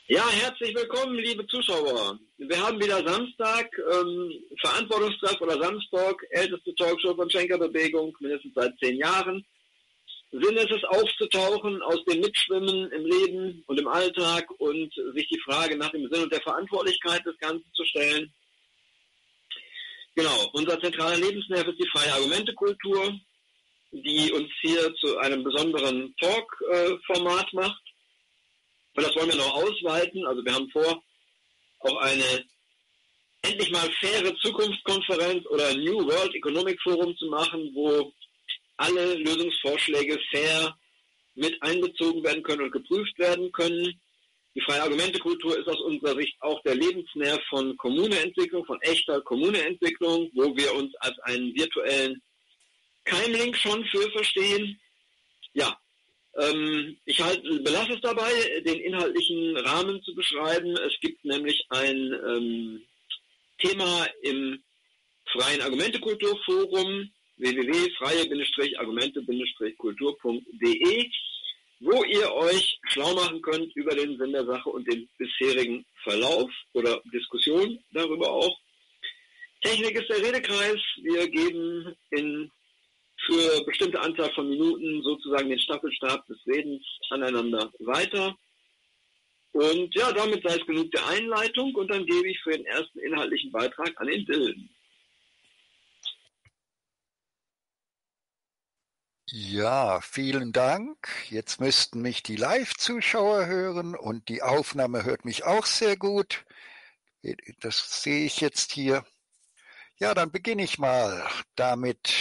Ja, herzlich willkommen, liebe Zuschauer. Wir haben wieder Samstag, Verantwortungstag oder Samstag, älteste Talkshow von Schenkerbewegung, mindestens seit 10 Jahren. Sinn ist es, aufzutauchen aus dem Mitschwimmen im Leben und im Alltag und sich die Frage nach dem Sinn und der Verantwortlichkeit des Ganzen zu stellen. Genau, unser zentraler Lebensnerv ist die freie Argumentekultur, die uns hier zu einem besonderen Talk-Format macht. Und das wollen wir noch ausweiten. Also wir haben vor, auch eine endlich mal faire Zukunftskonferenz oder New World Economic Forum zu machen, wo alle Lösungsvorschläge fair mit einbezogen werden können und geprüft werden können. Die freie Argumentekultur ist aus unserer Sicht auch der Lebensnerv von Kommuneentwicklung, von echter Kommuneentwicklung, wo wir uns als einen virtuellen Keimling schon für verstehen. Ja, ich belasse es dabei, den inhaltlichen Rahmen zu beschreiben. Es gibt nämlich ein Thema im Freien Argumentekulturforum www.freie-argumente-kultur.de, wo ihr euch schlau machen könnt über den Sinn der Sache und den bisherigen Verlauf oder Diskussion darüber auch. Technik ist der Redekreis. Wir geben für bestimmte Anzahl von Minuten sozusagen den Staffelstab des Redens aneinander weiter. Und ja, damit sei es genug der Einleitung und dann gebe ich für den ersten inhaltlichen Beitrag an den Dylan. Ja, vielen Dank. Jetzt müssten mich die Live-Zuschauer hören und die Aufnahme hört mich auch sehr gut. Das sehe ich jetzt hier. Ja, dann beginne ich mal damit.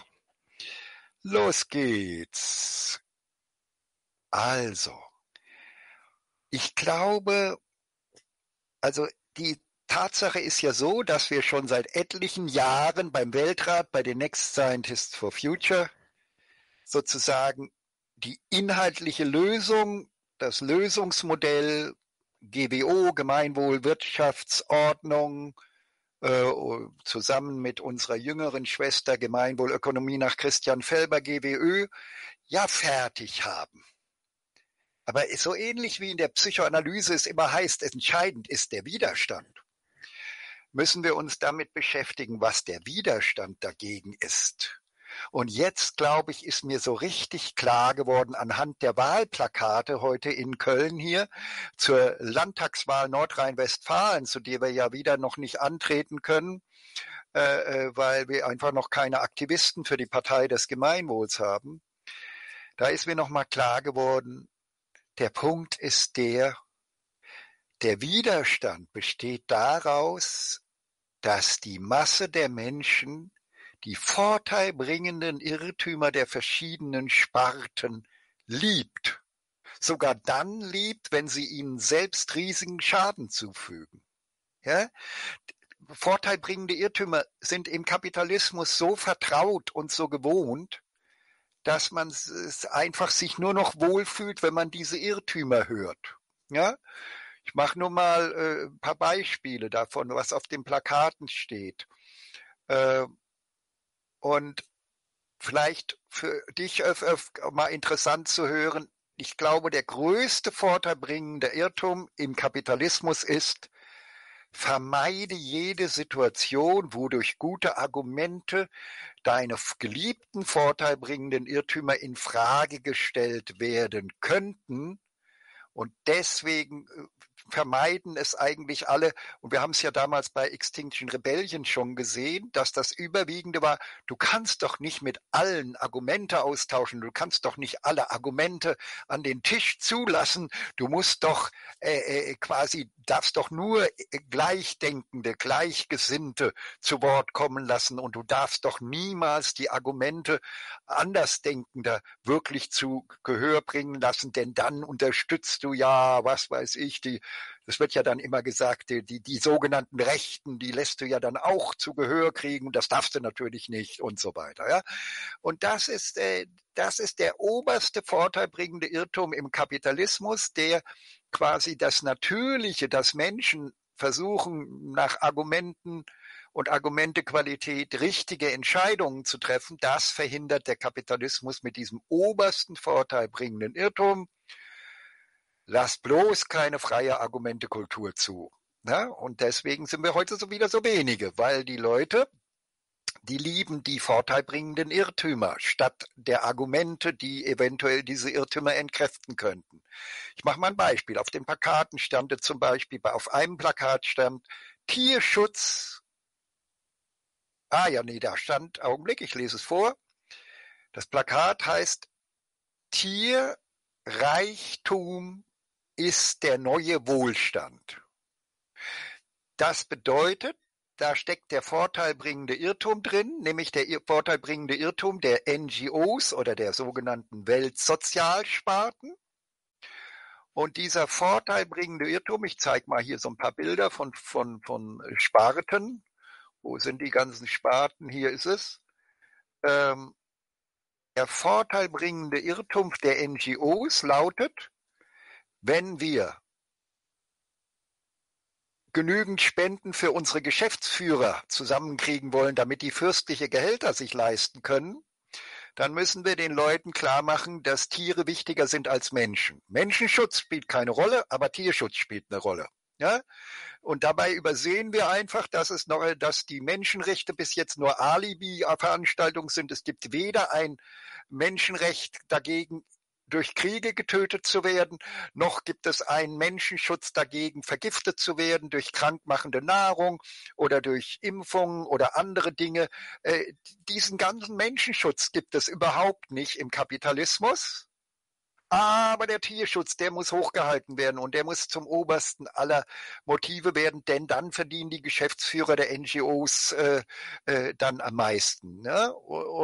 Los geht's. Also, ich glaube, also die Tatsache ist ja so, dass wir schon seit etlichen Jahren beim Weltrat, bei den Next Scientists for Future, sozusagen die inhaltliche Lösung, das Lösungsmodell GWO, Gemeinwohl-Wirtschaftsordnung, zusammen mit unserer jüngeren Schwester Gemeinwohlökonomie nach Christian Felber, GWÖ, ja fertig haben. Aber so ähnlich wie in der Psychoanalyse es immer heißt, entscheidend ist der Widerstand, müssen wir uns damit beschäftigen, was der Widerstand dagegen ist. Und jetzt, glaube ich, ist mir so richtig klar geworden anhand der Wahlplakate heute in Köln hier zur Landtagswahl Nordrhein-Westfalen, zu der wir ja wieder noch nicht antreten können, weil wir einfach noch keine Aktivisten für die Partei des Gemeinwohls haben. Da ist mir noch mal klar geworden, der Punkt ist der Widerstand besteht daraus, dass die Masse der Menschen die vorteilbringenden Irrtümer der verschiedenen Sparten liebt. Sogar dann liebt, wenn sie ihnen selbst riesigen Schaden zufügen. Ja? Vorteilbringende Irrtümer sind im Kapitalismus so vertraut und so gewohnt, dass man es einfach sich nur noch wohlfühlt, wenn man diese Irrtümer hört. Ja? Ich mache nur mal ein paar Beispiele davon, was auf den Plakaten steht. Und vielleicht für dich mal interessant zu hören, ich glaube, der größte vorteilbringende Irrtum im Kapitalismus ist, vermeide jede Situation, wo durch gute Argumente deine geliebten vorteilbringenden Irrtümer in Frage gestellt werden könnten. Und deswegen vermeiden es eigentlich alle. Und wir haben es ja damals bei Extinction Rebellion schon gesehen, dass das Überwiegende war, du kannst doch nicht mit allen Argumente austauschen, du kannst doch nicht alle Argumente an den Tisch zulassen, du musst doch darfst doch nur Gleichdenkende, Gleichgesinnte zu Wort kommen lassen und du darfst doch niemals die Argumente Andersdenkender wirklich zu Gehör bringen lassen, denn dann unterstützt du ja, was weiß ich, das wird ja dann immer gesagt, die sogenannten Rechten, die lässt du ja dann auch zu Gehör kriegen, das darfst du natürlich nicht und so weiter. Ja? Und das ist der oberste vorteilbringende Irrtum im Kapitalismus, der quasi das Natürliche, dass Menschen versuchen, nach Argumenten und Argumentequalität richtige Entscheidungen zu treffen, das verhindert der Kapitalismus mit diesem obersten vorteilbringenden Irrtum. Lass bloß keine freie Argumentekultur zu. Ja, und deswegen sind wir heute so wieder so wenige, weil die Leute, die lieben die vorteilbringenden Irrtümer statt der Argumente, die eventuell diese Irrtümer entkräften könnten. Ich mache mal ein Beispiel. Auf den Plakaten stand zum Beispiel, auf einem Plakat stand Tierschutz. Da stand, Augenblick, ich lese es vor. Das Plakat heißt Tierreichtum ist der neue Wohlstand. Das bedeutet, da steckt der vorteilbringende Irrtum drin, nämlich der vorteilbringende Irrtum der NGOs oder der sogenannten Weltsozialsparten. Und dieser vorteilbringende Irrtum, ich zeige mal hier so ein paar Bilder von Sparten. Wo sind die ganzen Sparten? Hier ist es. Der vorteilbringende Irrtum der NGOs lautet, wenn wir genügend Spenden für unsere Geschäftsführer zusammenkriegen wollen, damit die fürstliche Gehälter sich leisten können, dann müssen wir den Leuten klar machen, dass Tiere wichtiger sind als Menschen. Menschenschutz spielt keine Rolle, aber Tierschutz spielt eine Rolle. Ja? Und dabei übersehen wir einfach, dass die Menschenrechte bis jetzt nur Alibi-Veranstaltungen sind. Es gibt weder ein Menschenrecht dagegen, durch Kriege getötet zu werden, noch gibt es einen Menschenschutz dagegen, vergiftet zu werden durch krankmachende Nahrung oder durch Impfungen oder andere Dinge. Diesen ganzen Menschenschutz gibt es überhaupt nicht im Kapitalismus. Aber der Tierschutz, der muss hochgehalten werden und der muss zum obersten aller Motive werden, denn dann verdienen die Geschäftsführer der NGOs dann am meisten. Ne?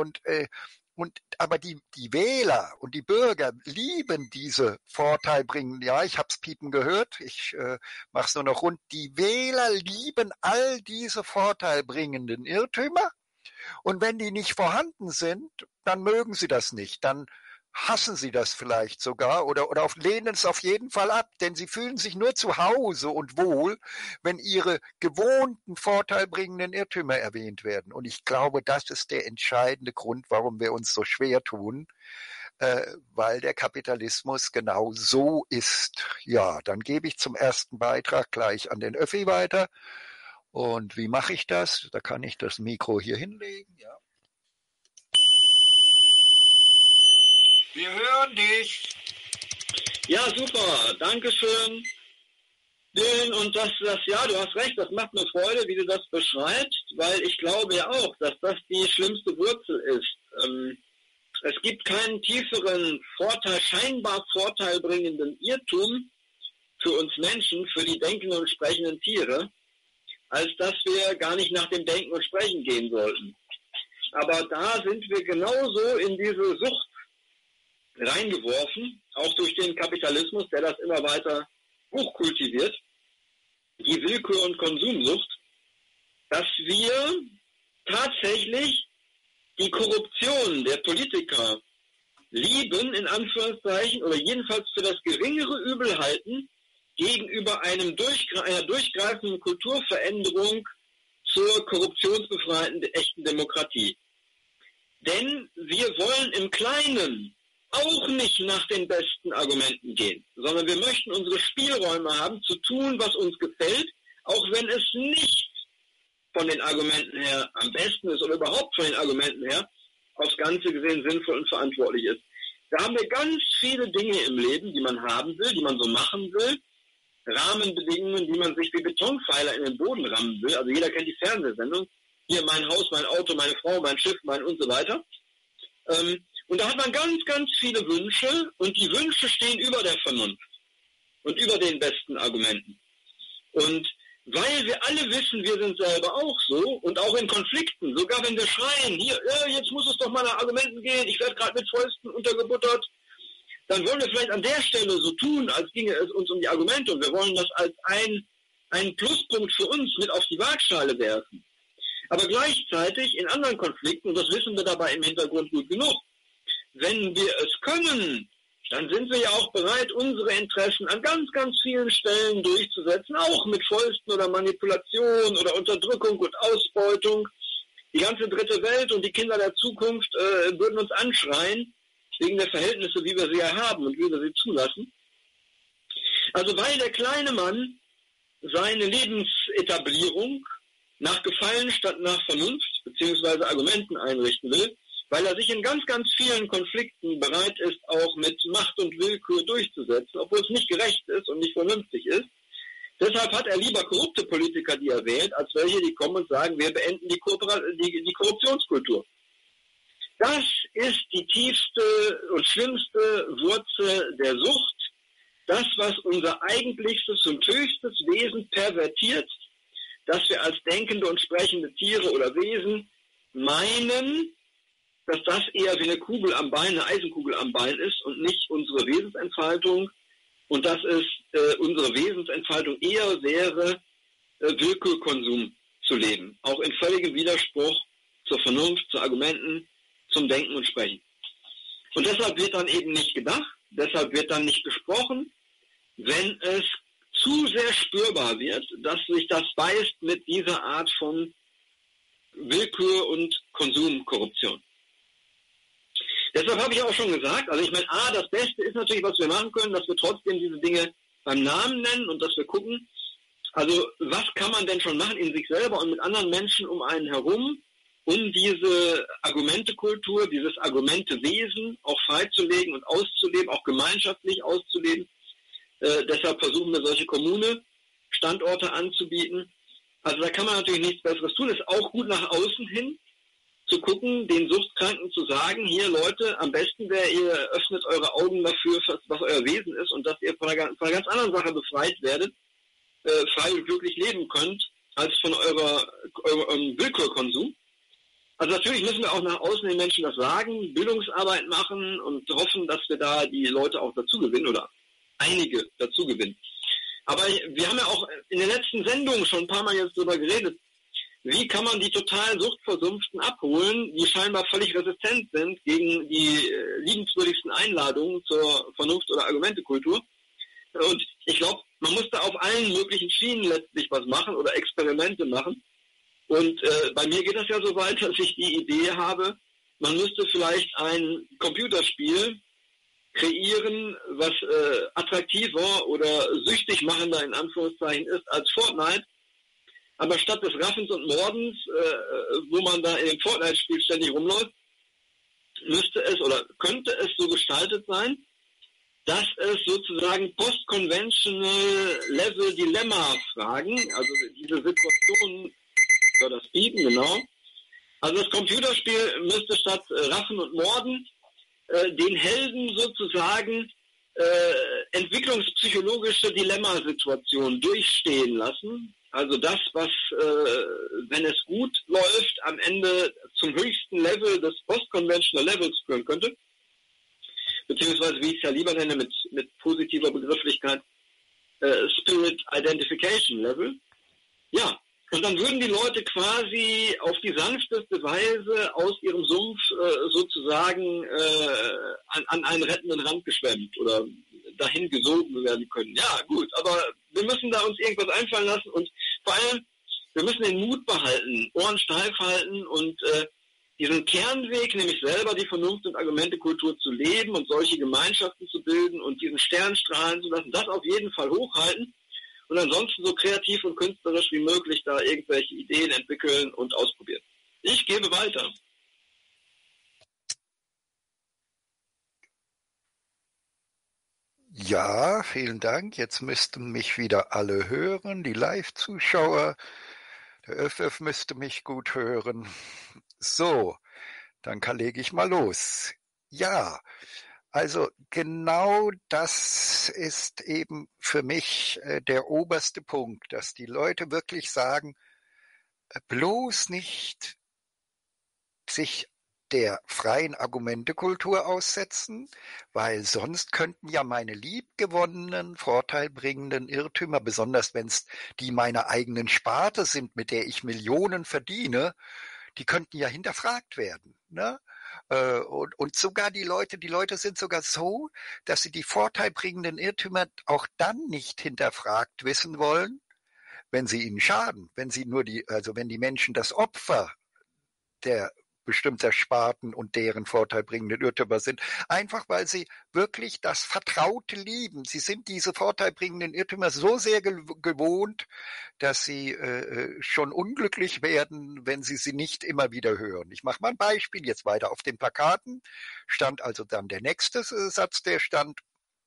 Aber die Wähler und die Bürger lieben diese vorteilbringenden, ja, ich habe es piepen gehört, ich mache es nur noch rund, die Wähler lieben all diese vorteilbringenden Irrtümer und wenn die nicht vorhanden sind, dann mögen sie das nicht, dann hassen sie das vielleicht sogar oder lehnen es auf jeden Fall ab, denn sie fühlen sich nur zu Hause und wohl, wenn ihre gewohnten vorteilbringenden Irrtümer erwähnt werden. Und ich glaube, das ist der entscheidende Grund, warum wir uns so schwer tun, weil der Kapitalismus genau so ist. Ja, dann gebe ich zum ersten Beitrag gleich an den Öffi weiter. Und wie mache ich das? Da kann ich das Mikro hier hinlegen, ja. Wir hören dich. Ja, super. Dankeschön. Und du hast recht, das macht mir Freude, wie du das beschreibst, weil ich glaube ja auch, dass das die schlimmste Wurzel ist. Es gibt keinen tieferen scheinbar vorteilbringenden Irrtum für uns Menschen, für die denkenden und sprechenden Tiere, als dass wir gar nicht nach dem Denken und Sprechen gehen sollten. Aber da sind wir genauso in diese Sucht reingeworfen, auch durch den Kapitalismus, der das immer weiter hochkultiviert, die Willkür- und Konsumsucht, dass wir tatsächlich die Korruption der Politiker lieben, in Anführungszeichen, oder jedenfalls für das geringere Übel halten, gegenüber einer durchgreifenden Kulturveränderung zur korruptionsbefreiten echten Demokratie. Denn wir wollen im Kleinen auch nicht nach den besten Argumenten gehen, sondern wir möchten unsere Spielräume haben, zu tun, was uns gefällt, auch wenn es nicht von den Argumenten her am besten ist oder überhaupt von den Argumenten her aufs Ganze gesehen sinnvoll und verantwortlich ist. Da haben wir ganz viele Dinge im Leben, die man haben will, die man so machen will, Rahmenbedingungen, die man sich wie Betonpfeiler in den Boden rammen will. Also jeder kennt die Fernsehsendung. Hier mein Haus, mein Auto, meine Frau, mein Schiff, mein und so weiter. Und da hat man ganz, ganz viele Wünsche und die Wünsche stehen über der Vernunft und über den besten Argumenten. Und weil wir alle wissen, wir sind selber auch so und auch in Konflikten, sogar wenn wir schreien, hier, jetzt muss es doch mal nach Argumenten gehen, ich werde gerade mit Fäusten untergebuttert, dann wollen wir vielleicht an der Stelle so tun, als ginge es uns um die Argumente und wir wollen das als einen Pluspunkt für uns mit auf die Waagschale werfen. Aber gleichzeitig in anderen Konflikten, und das wissen wir dabei im Hintergrund gut genug, wenn wir es können, dann sind wir ja auch bereit, unsere Interessen an ganz, ganz vielen Stellen durchzusetzen, auch mit Fäusten oder Manipulation oder Unterdrückung und Ausbeutung. Die ganze dritte Welt und die Kinder der Zukunft würden uns anschreien, wegen der Verhältnisse, wie wir sie ja haben und wie wir sie zulassen. Also weil der kleine Mann seine Lebensetablierung nach Gefallen statt nach Vernunft bzw. Argumenten einrichten will, weil er sich in ganz, ganz vielen Konflikten bereit ist, auch mit Macht und Willkür durchzusetzen, obwohl es nicht gerecht ist und nicht vernünftig ist. Deshalb hat er lieber korrupte Politiker, die er wählt, als welche, die kommen und sagen, wir beenden die Korruptionskultur. Das ist die tiefste und schlimmste Wurzel der Sucht. Das, was unser eigentlichstes und höchstes Wesen pervertiert, dass wir als denkende und sprechende Tiere oder Wesen meinen, dass das eher wie eine Kugel am Bein, eine Eisenkugel am Bein ist und nicht unsere Wesensentfaltung. Und dass es unsere Wesensentfaltung eher wäre, Willkürkonsum zu leben. Auch in völligem Widerspruch zur Vernunft, zu Argumenten, zum Denken und Sprechen. Und deshalb wird dann eben nicht gedacht, deshalb wird dann nicht gesprochen, wenn es zu sehr spürbar wird, dass sich das beißt mit dieser Art von Willkür und Konsumkorruption. Deshalb habe ich auch schon gesagt, also ich meine, das Beste ist natürlich, was wir machen können, dass wir trotzdem diese Dinge beim Namen nennen und dass wir gucken, also was kann man denn schon machen in sich selber und mit anderen Menschen um einen herum, um diese Argumentekultur, dieses Argumentewesen auch freizulegen und auszuleben, auch gemeinschaftlich auszuleben. Deshalb versuchen wir solche Kommune-Standorte anzubieten. Also da kann man natürlich nichts Besseres tun. Es ist auch gut nach außen hin zu gucken, den Suchtkranken zu sagen, hier Leute, am besten wäre, ihr öffnet eure Augen dafür, was euer Wesen ist und dass ihr von einer ganz anderen Sache befreit werdet, frei und glücklich leben könnt, als von eurem Willkürkonsum. Also natürlich müssen wir auch nach außen den Menschen das sagen, Bildungsarbeit machen und hoffen, dass wir da die Leute auch dazu gewinnen oder einige dazu gewinnen. Aber wir haben ja auch in den letzten Sendungen schon ein paar Mal jetzt darüber geredet, wie kann man die total Suchtversumpften abholen, die scheinbar völlig resistent sind gegen die liebenswürdigsten Einladungen zur Vernunft- oder Argumentekultur. Und ich glaube, man muss da auf allen möglichen Schienen letztlich was machen oder Experimente machen. Und bei mir geht das ja so weit, dass ich die Idee habe, man müsste vielleicht ein Computerspiel kreieren, was attraktiver oder süchtig machender in Anführungszeichen ist als Fortnite. Aber statt des Raffens und Mordens, wo man da in dem Fortnite-Spiel ständig rumläuft, müsste es oder könnte es so gestaltet sein, dass es sozusagen post-conventional Level Dilemma-Fragen, also diese Situationen soll das bieten, genau. Also das Computerspiel müsste statt Raffen und Morden den Helden sozusagen entwicklungspsychologische Dilemmasituationen durchstehen lassen. Also das, was, wenn es gut läuft, am Ende zum höchsten Level des Post-Conventional Levels führen könnte. Beziehungsweise, wie ich es ja lieber nenne, mit positiver Begrifflichkeit, Spirit Identification Level. Ja, und dann würden die Leute quasi auf die sanfteste Weise aus ihrem Sumpf sozusagen an einen rettenden Rand geschwemmt oder dahin gesogen werden können. Ja, gut, aber wir müssen da uns irgendwas einfallen lassen und vor allem, wir müssen den Mut behalten, Ohren steif halten und diesen Kernweg, nämlich selber die Vernunft- und Argumentekultur zu leben und solche Gemeinschaften zu bilden und diesen Stern strahlen zu lassen, das auf jeden Fall hochhalten und ansonsten so kreativ und künstlerisch wie möglich da irgendwelche Ideen entwickeln und ausprobieren. Ich gebe weiter. Ja, vielen Dank. Jetzt müssten mich wieder alle hören, die Live-Zuschauer. Der ÖFF müsste mich gut hören. So, dann lege ich mal los. Ja, also genau das ist eben für mich der oberste Punkt, dass die Leute wirklich sagen, bloß nicht sich der freien Argumentekultur aussetzen, weil sonst könnten ja meine liebgewonnenen, vorteilbringenden Irrtümer, besonders wenn es die meiner eigenen Sparte sind, mit der ich Millionen verdiene, die könnten ja hinterfragt werden, ne? Und sogar die Leute sind sogar so, dass sie die vorteilbringenden Irrtümer auch dann nicht hinterfragt wissen wollen, wenn sie ihnen schaden, wenn sie nur wenn die Menschen das Opfer der bestimmter Sparten und deren vorteilbringenden Irrtümer sind. Einfach weil sie wirklich das Vertraute lieben. Sie sind diese vorteilbringenden Irrtümer so sehr gewohnt, dass sie schon unglücklich werden, wenn sie nicht immer wieder hören. Ich mache mal ein Beispiel, jetzt weiter auf den Plakaten stand also dann der nächste Satz, der stand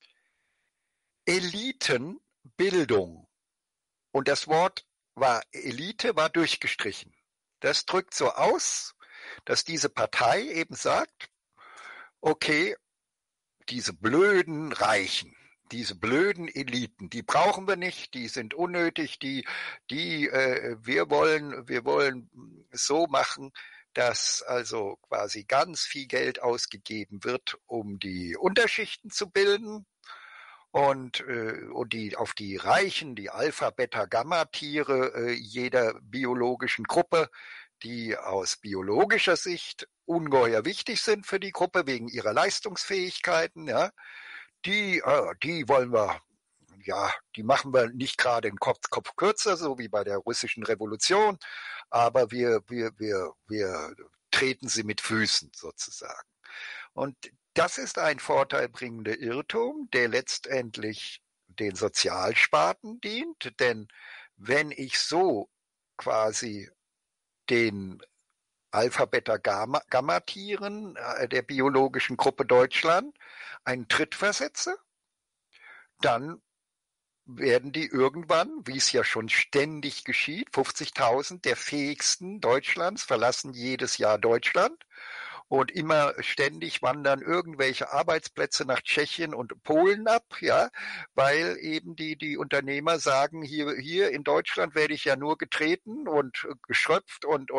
Elitenbildung. Und das Wort Elite war durchgestrichen. Das drückt so aus, dass diese Partei eben sagt, okay, diese blöden Reichen, diese blöden Eliten, die brauchen wir nicht, die sind unnötig, wir wollen so machen, dass also quasi ganz viel Geld ausgegeben wird, um die Unterschichten zu bilden. Und auf die Reichen, die Alpha, Beta, Gamma-Tiere jeder biologischen Gruppe, die aus biologischer Sicht ungeheuer wichtig sind für die Gruppe wegen ihrer Leistungsfähigkeiten, ja, die wollen wir, ja, die machen wir nicht gerade den Kopf kürzer, so wie bei der russischen Revolution, aber wir treten sie mit Füßen sozusagen. Und das ist ein vorteilbringender Irrtum, der letztendlich den Sozialsparten dient, denn wenn ich so quasi den Alpha, Beta, Gamma-Tieren der biologischen Gruppe Deutschland einen Tritt versetze, dann werden die irgendwann, wie es ja schon ständig geschieht, 50.000 der fähigsten Deutschlands verlassen jedes Jahr Deutschland. Und immer ständig wandern irgendwelche Arbeitsplätze nach Tschechien und Polen ab, ja, weil eben die Unternehmer sagen, hier in Deutschland werde ich ja nur getreten und geschröpft und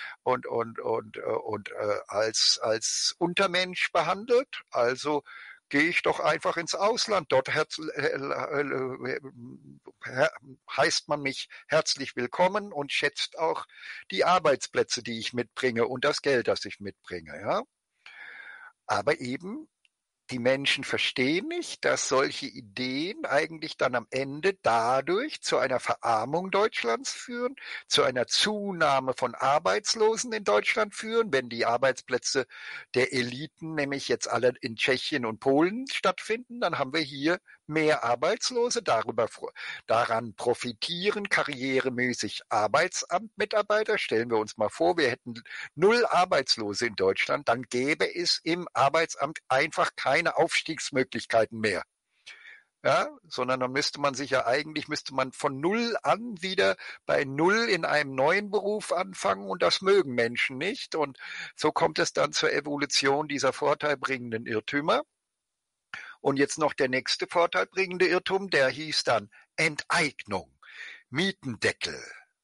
als Untermensch behandelt. Also gehe ich doch einfach ins Ausland. Dort heißt man mich herzlich willkommen und schätzt auch die Arbeitsplätze, die ich mitbringe und das Geld, das ich mitbringe. Ja? Aber eben, die Menschen verstehen nicht, dass solche Ideen eigentlich dann am Ende dadurch zu einer Verarmung Deutschlands führen, zu einer Zunahme von Arbeitslosen in Deutschland führen, wenn die Arbeitsplätze der Eliten nämlich jetzt alle in Tschechien und Polen stattfinden, dann haben wir hier mehr Arbeitslose, daran profitieren karrieremäßig Arbeitsamtmitarbeiter. Stellen wir uns mal vor, wir hätten 0 Arbeitslose in Deutschland, dann gäbe es im Arbeitsamt einfach keine Aufstiegsmöglichkeiten mehr. Ja, sondern dann müsste man von 0 an wieder bei 0 in einem neuen Beruf anfangen und das mögen Menschen nicht. Und so kommt es dann zur Evolution dieser vorteilbringenden Irrtümer. Und jetzt noch der nächste vorteilbringende Irrtum, der hieß dann Enteignung, Mietendeckel,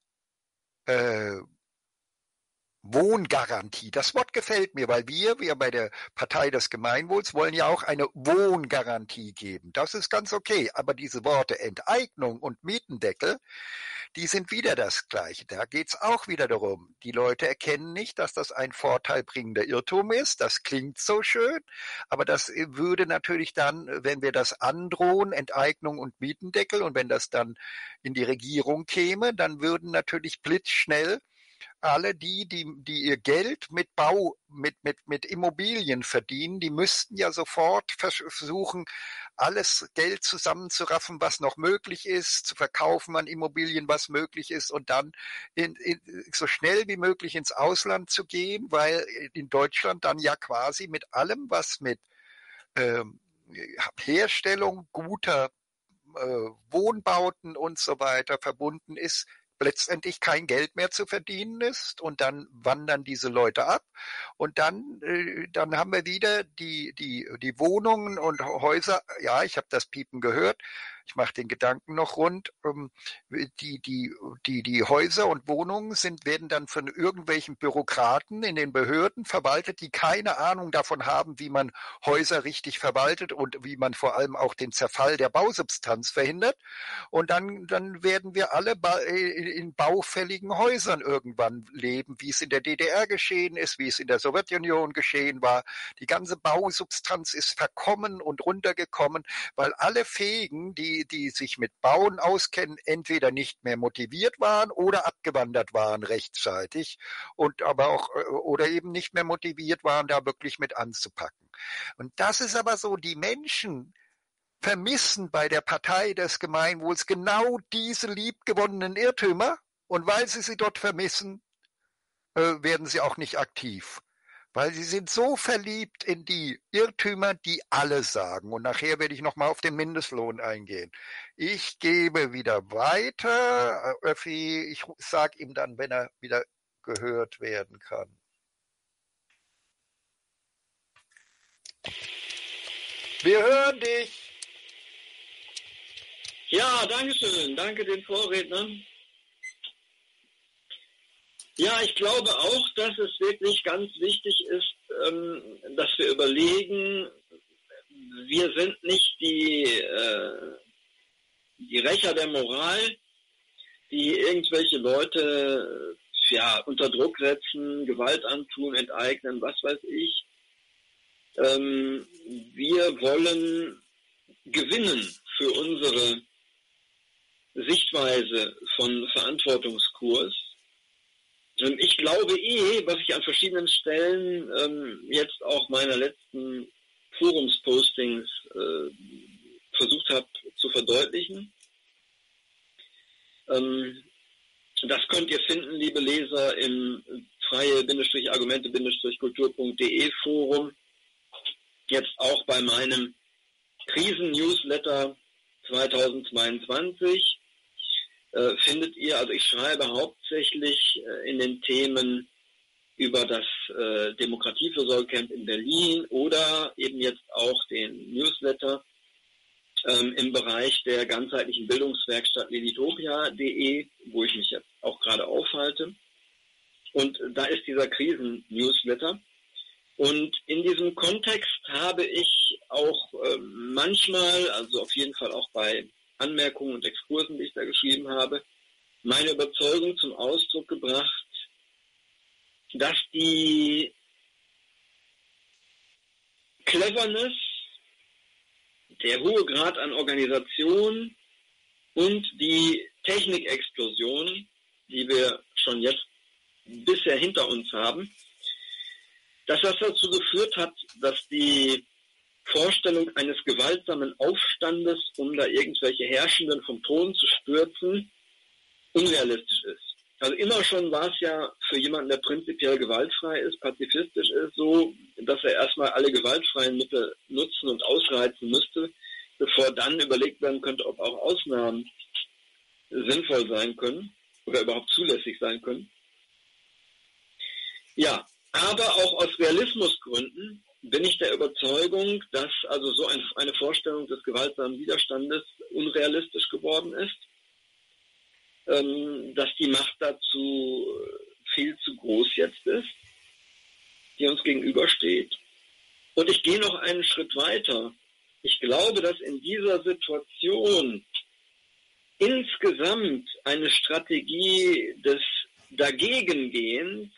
Wohngarantie. Das Wort gefällt mir, weil wir bei der Partei des Gemeinwohls wollen ja auch eine Wohngarantie geben. Das ist ganz okay. Aber diese Worte Enteignung und Mietendeckel, die sind wieder das Gleiche. Da geht's auch wieder darum. Die Leute erkennen nicht, dass das ein vorteilbringender Irrtum ist. Das klingt so schön, aber das würde natürlich dann, wenn wir das androhen, Enteignung und Mietendeckel, und wenn das dann in die Regierung käme, dann würden natürlich blitzschnell alle die ihr Geld mit Immobilien verdienen, die müssten ja sofort versuchen, alles Geld zusammenzuraffen, was noch möglich ist, zu verkaufen an Immobilien, was möglich ist, und dann so schnell wie möglich ins Ausland zu gehen, weil in Deutschland dann ja quasi mit allem, was mit Herstellung guter Wohnbauten und so weiter verbunden ist, letztendlich kein Geld mehr zu verdienen ist, und dann wandern diese Leute ab, und dann haben wir wieder die Wohnungen und Häuser. Ja, ich habe das Piepen gehört. Ich mache den Gedanken noch rund. Die Häuser und Wohnungen werden dann von irgendwelchen Bürokraten in den Behörden verwaltet, die keine Ahnung davon haben, wie man Häuser richtig verwaltet und wie man vor allem auch den Zerfall der Bausubstanz verhindert. Und dann werden wir alle in baufälligen Häusern irgendwann leben, wie es in der DDR geschehen ist, wie es in der Sowjetunion geschehen war. Die ganze Bausubstanz ist verkommen und runtergekommen, weil alle Fähigen, die die sich mit Bauen auskennen, entweder nicht mehr motiviert waren oder abgewandert waren rechtzeitig und aber auch oder eben nicht mehr motiviert waren, da wirklich mit anzupacken. Und das ist aber so, die Menschen vermissen bei der Partei des Gemeinwohls genau diese liebgewonnenen Irrtümer, und weil sie dort vermissen, werden sie auch nicht aktiv. Weil sie sind so verliebt in die Irrtümer, die alle sagen. Und nachher werde ich nochmal auf den Mindestlohn eingehen. Ich gebe wieder weiter. Öffi, ich sage ihm dann, wenn er wieder gehört werden kann. Wir hören dich. Ja, danke schön. Danke den Vorrednern. Ja, ich glaube auch, dass es wirklich ganz wichtig ist, dass wir überlegen, wir sind nicht die Rächer der Moral, die irgendwelche Leute unter Druck setzen, Gewalt antun, enteignen, was weiß ich. Wir wollen gewinnen für unsere Sichtweise von Verantwortungskurs. Ich glaube was ich an verschiedenen Stellen jetzt auch meiner letzten Forumspostings versucht habe zu verdeutlichen. Das könnt ihr finden, liebe Leser, im freie-argumente-kultur.de Forum. Jetzt auch bei meinem Krisen-Newsletter 2022. Findet ihr, also ich schreibe hauptsächlich in den Themen über das Demokratiefürsorgecamp in Berlin oder eben jetzt auch den Newsletter im Bereich der ganzheitlichen Bildungswerkstatt lenitopia.de, wo ich mich jetzt auch gerade aufhalte. Und da ist dieser Krisen-Newsletter. Und in diesem Kontext habe ich auch manchmal, also auf jeden Fall auch bei Anmerkungen und Exkursen, die ich da geschrieben habe, meine Überzeugung zum Ausdruck gebracht, dass die Cleverness, der hohe Grad an Organisation und die Technikexplosion, die wir schon jetzt bisher hinter uns haben, dass das dazu geführt hat, dass die Vorstellung eines gewaltsamen Aufstandes, um da irgendwelche Herrschenden vom Thron zu stürzen, unrealistisch ist. Also immer schon war es ja für jemanden, der prinzipiell gewaltfrei ist, pazifistisch ist, so, dass er erstmal alle gewaltfreien Mittel nutzen und ausreizen müsste, bevor dann überlegt werden könnte, ob auch Ausnahmen sinnvoll sein können oder überhaupt zulässig sein können. Ja, aber auch aus Realismusgründen bin ich der Überzeugung, dass also so eine Vorstellung des gewaltsamen Widerstandes unrealistisch geworden ist, dass die Macht dazu viel zu groß jetzt ist, die uns gegenübersteht. Und ich gehe noch einen Schritt weiter. Ich glaube, dass in dieser Situation insgesamt eine Strategie des Dagegengehens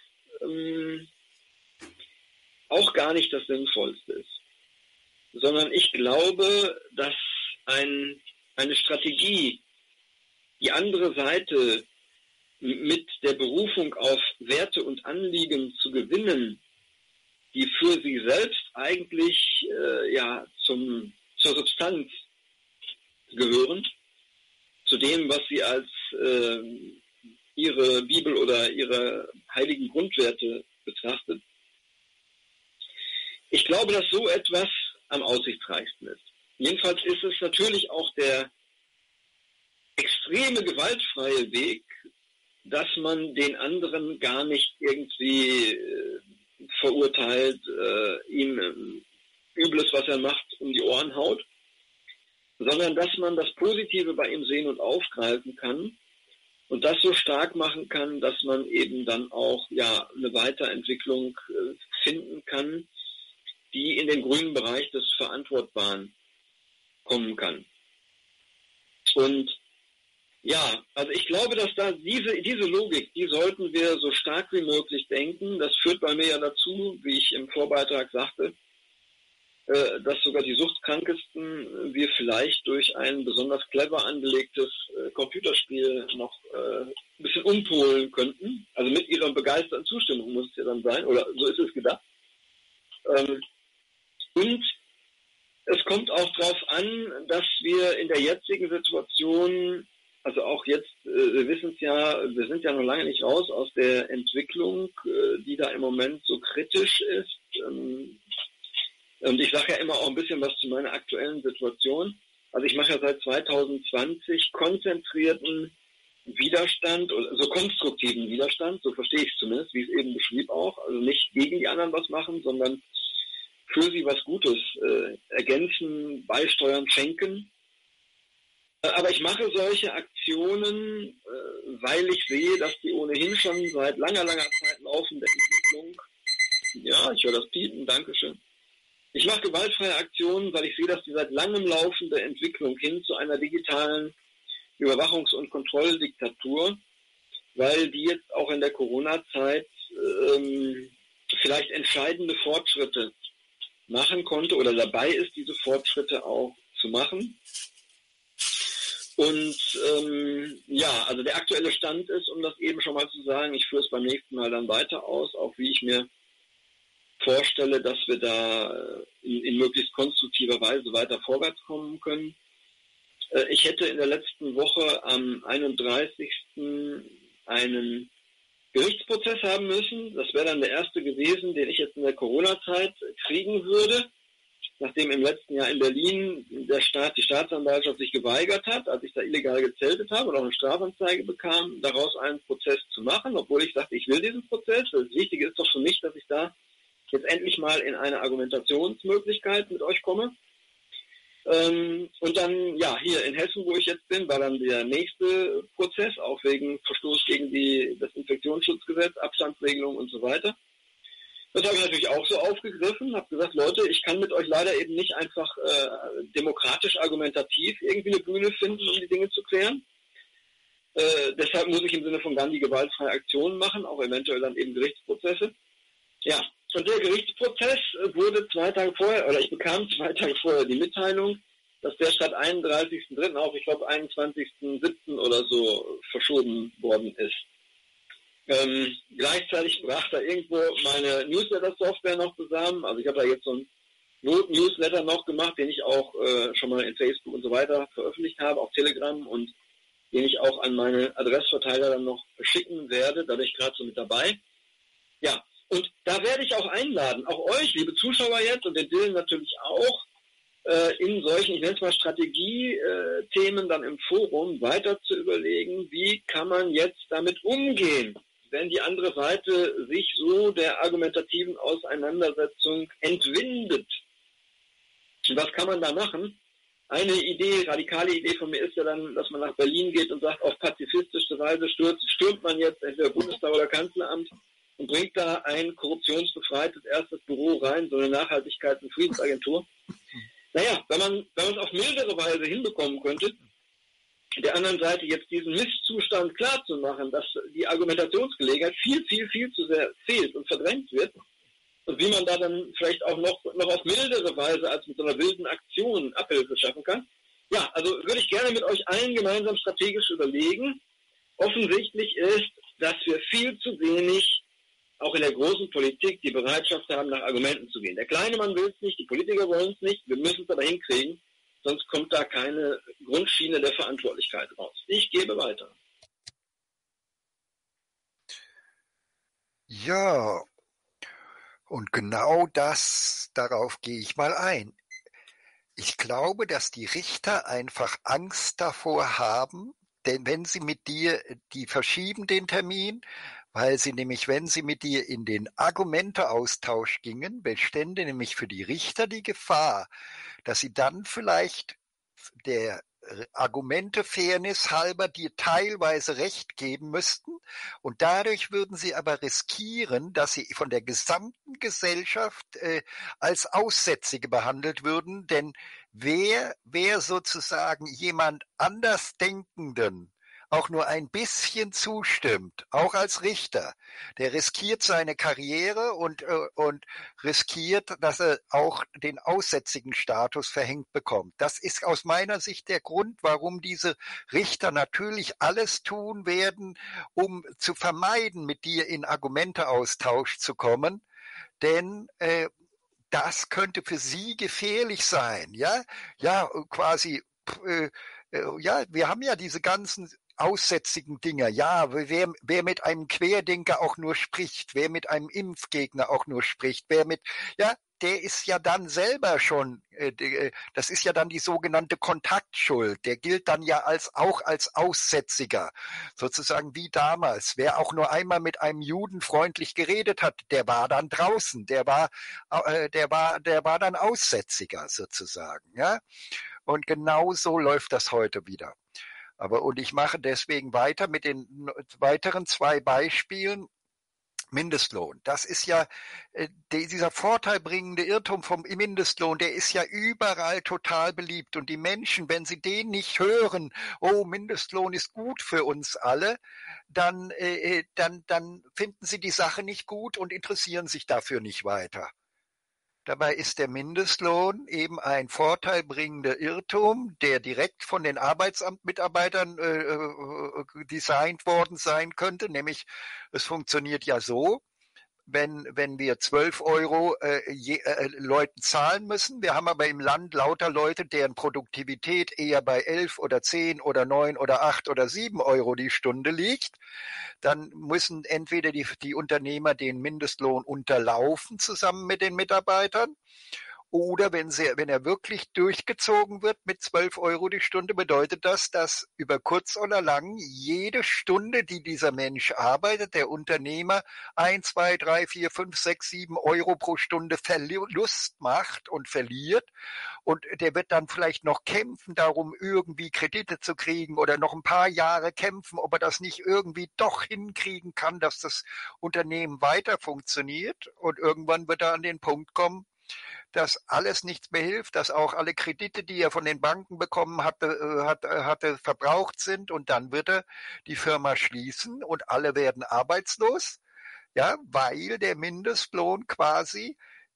auch gar nicht das Sinnvollste ist. Sondern ich glaube, dass eine Strategie, die andere Seite mit der Berufung auf Werte und Anliegen zu gewinnen, die für sie selbst eigentlich zur Substanz gehören, zu dem, was sie als ihre Bibel oder ihre heiligen Grundwerte betrachtet. Ich glaube, dass so etwas am aussichtsreichsten ist. Jedenfalls ist es natürlich auch der extreme gewaltfreie Weg, dass man den anderen gar nicht irgendwie verurteilt, ihm Übles, was er macht, um die Ohren haut, sondern dass man das Positive bei ihm sehen und aufgreifen kann und das so stark machen kann, dass man eben dann auch eine Weiterentwicklung finden kann, die in den grünen Bereich des Verantwortbaren kommen kann. Und also ich glaube, dass da diese Logik, die sollten wir so stark wie möglich denken. Das führt bei mir ja dazu, wie ich im Vorbeitrag sagte, dass sogar die Suchtkrankesten wir vielleicht durch ein besonders clever angelegtes Computerspiel noch ein bisschen umpolen könnten. Also mit ihrer begeisterten Zustimmung muss es ja dann sein, oder so ist es gedacht. Und es kommt auch darauf an, dass wir in der jetzigen Situation, also auch jetzt, wir wissen es ja, wir sind ja noch lange nicht raus aus der Entwicklung, die da im Moment so kritisch ist. Und ich sage ja immer auch ein bisschen was zu meiner aktuellen Situation. Also ich mache ja seit 2020 konzentrierten Widerstand, oder so konstruktiven Widerstand, so verstehe ich es zumindest, wie ich es eben beschrieb auch. Also nicht gegen die anderen was machen, sondern für sie was Gutes ergänzen, beisteuern, schenken. Aber ich mache solche Aktionen, weil ich sehe, dass die ohnehin schon seit langer, langer Zeit laufende Entwicklung, ja, ich höre das Piepen, Dankeschön. Ich mache gewaltfreie Aktionen, weil ich sehe, dass die seit langem laufende Entwicklung hin zu einer digitalen Überwachungs- und Kontrolldiktatur, weil die jetzt auch in der Corona-Zeit vielleicht entscheidende Fortschritte machen konnte oder dabei ist, diese Fortschritte auch zu machen. Und ja, also der aktuelle Stand ist, um das eben schon mal zu sagen, ich führe es beim nächsten Mal dann weiter aus, auch wie ich mir vorstelle, dass wir da in möglichst konstruktiver Weise weiter vorwärts kommen können. Ich hätte in der letzten Woche am 31. einen Gerichtsprozess haben müssen. Das wäre dann der erste gewesen, den ich jetzt in der Corona-Zeit kriegen würde, nachdem im letzten Jahr in Berlin die Staatsanwaltschaft sich geweigert hat, als ich da illegal gezeltet habe und auch eine Strafanzeige bekam, daraus einen Prozess zu machen, obwohl ich sagte, ich will diesen Prozess. Das Wichtige ist doch für mich, dass ich da jetzt endlich mal in eine Argumentationsmöglichkeit mit euch komme. Und dann, ja, hier in Hessen, wo ich jetzt bin, war dann der nächste Prozess, auch wegen Verstoß gegen das Infektionsschutzgesetz, Abstandsregelung und so weiter. Das habe ich natürlich auch so aufgegriffen, habe gesagt, Leute, ich kann mit euch leider eben nicht einfach demokratisch argumentativ irgendwie eine Bühne finden, um die Dinge zu klären. Deshalb muss ich im Sinne von Gandhi gewaltfreie Aktionen machen, auch eventuell dann eben Gerichtsprozesse. Ja, und der Gerichtsprozess wurde 2 Tage vorher, oder ich bekam 2 Tage vorher die Mitteilung, dass der statt 31.03. auf, ich glaube, 21.07. oder so verschoben worden ist. Gleichzeitig brach da irgendwo meine Newsletter-Software noch zusammen. Also ich habe da jetzt so einen Not-Newsletter noch gemacht, den ich auch schon mal in Facebook und so weiter veröffentlicht habe, auf Telegram, und den ich auch an meine Adressverteiler dann noch verschicken werde. Da bin ich gerade so mit dabei. Ja, und da werde ich auch einladen, auch euch, liebe Zuschauer jetzt, und den Dylan natürlich auch, in solchen, ich nenne es mal Strategie-Themen dann im Forum weiter zu überlegen, wie kann man jetzt damit umgehen, wenn die andere Seite sich so der argumentativen Auseinandersetzung entwindet. Und was kann man da machen? Eine Idee, radikale Idee von mir ist ja dann, dass man nach Berlin geht und sagt, auf pazifistische Weise stürmt man jetzt entweder Bundestag oder Kanzleramt und bringt da ein korruptionsbefreites erstes Büro rein, so eine Nachhaltigkeits- und Friedensagentur. Naja, wenn man es auf mildere Weise hinbekommen könnte, der anderen Seite jetzt diesen Misszustand klarzumachen, dass die Argumentationsgelegenheit viel, viel, viel zu sehr fehlt und verdrängt wird, und wie man da dann vielleicht auch noch auf mildere Weise als mit so einer wilden Aktion Abhilfe schaffen kann. Ja, also würde ich gerne mit euch allen gemeinsam strategisch überlegen. Offensichtlich ist, dass wir viel zu wenig auch in der großen Politik die Bereitschaft haben, nach Argumenten zu gehen. Der kleine Mann will es nicht, die Politiker wollen es nicht, wir müssen es aber hinkriegen, sonst kommt da keine Grundschiene der Verantwortlichkeit raus. Ich gebe weiter. Ja, und genau darauf gehe ich mal ein. Ich glaube, dass die Richter einfach Angst davor haben, denn wenn sie mit dir, die verschieben den Termin, weil sie nämlich, wenn sie mit dir in den Argumenteaustausch gingen, bestände nämlich für die Richter die Gefahr, dass sie dann vielleicht der Argumente Fairness halber dir teilweise Recht geben müssten, und dadurch würden sie aber riskieren, dass sie von der gesamten Gesellschaft als Aussätzige behandelt würden, denn wer sozusagen jemand Andersdenkenden auch nur ein bisschen zustimmt, auch als Richter, der riskiert seine Karriere und riskiert, dass er auch den aussätzigen Status verhängt bekommt. Das ist aus meiner Sicht der Grund, warum diese Richter natürlich alles tun werden, um zu vermeiden, mit dir in Argumenteaustausch zu kommen, denn das könnte für sie gefährlich sein, ja, ja, quasi, ja, wir haben ja diese ganzen aussätzigen Dinger, ja, wer mit einem Querdenker auch nur spricht, wer mit einem Impfgegner auch nur spricht, ja, der ist ja dann selber schon, das ist ja dann die sogenannte Kontaktschuld, der gilt dann ja auch als Aussätziger, sozusagen wie damals. Wer auch nur einmal mit einem Juden freundlich geredet hat, der war dann draußen, der war dann Aussätziger sozusagen, ja. Und genau so läuft das heute wieder. Und ich mache deswegen weiter mit den weiteren 2 Beispielen. Mindestlohn. Das ist ja dieser vorteilbringende Irrtum vom Mindestlohn, der ist ja überall total beliebt. Und die Menschen, wenn sie den nicht hören, oh, Mindestlohn ist gut für uns alle, dann finden sie die Sache nicht gut und interessieren sich dafür nicht weiter. Dabei ist der Mindestlohn eben ein vorteilbringender Irrtum, der direkt von den Arbeitsamtmitarbeitern designt worden sein könnte. Nämlich, es funktioniert ja so, wenn wir 12 Euro Leuten zahlen müssen. Wir haben aber im Land lauter Leute, deren Produktivität eher bei 11 oder 10 oder 9 oder 8 oder 7 Euro die Stunde liegt. Dann müssen entweder die Unternehmer den Mindestlohn unterlaufen zusammen mit den Mitarbeitern. Oder wenn er wirklich durchgezogen wird mit 12 Euro die Stunde, bedeutet das, dass über kurz oder lang jede Stunde, die dieser Mensch arbeitet, der Unternehmer 1, 2, 3, 4, 5, 6, 7 Euro pro Stunde Verlust macht und verliert. Und der wird dann vielleicht noch kämpfen darum, irgendwie Kredite zu kriegen oder noch ein paar Jahre kämpfen, ob er das nicht irgendwie doch hinkriegen kann, dass das Unternehmen weiter funktioniert. Und irgendwann wird er an den Punkt kommen, dass alles nichts mehr hilft, dass auch alle Kredite, die er von den Banken bekommen hatte, verbraucht sind, und dann wird er die Firma schließen und alle werden arbeitslos, ja, weil der Mindestlohn quasi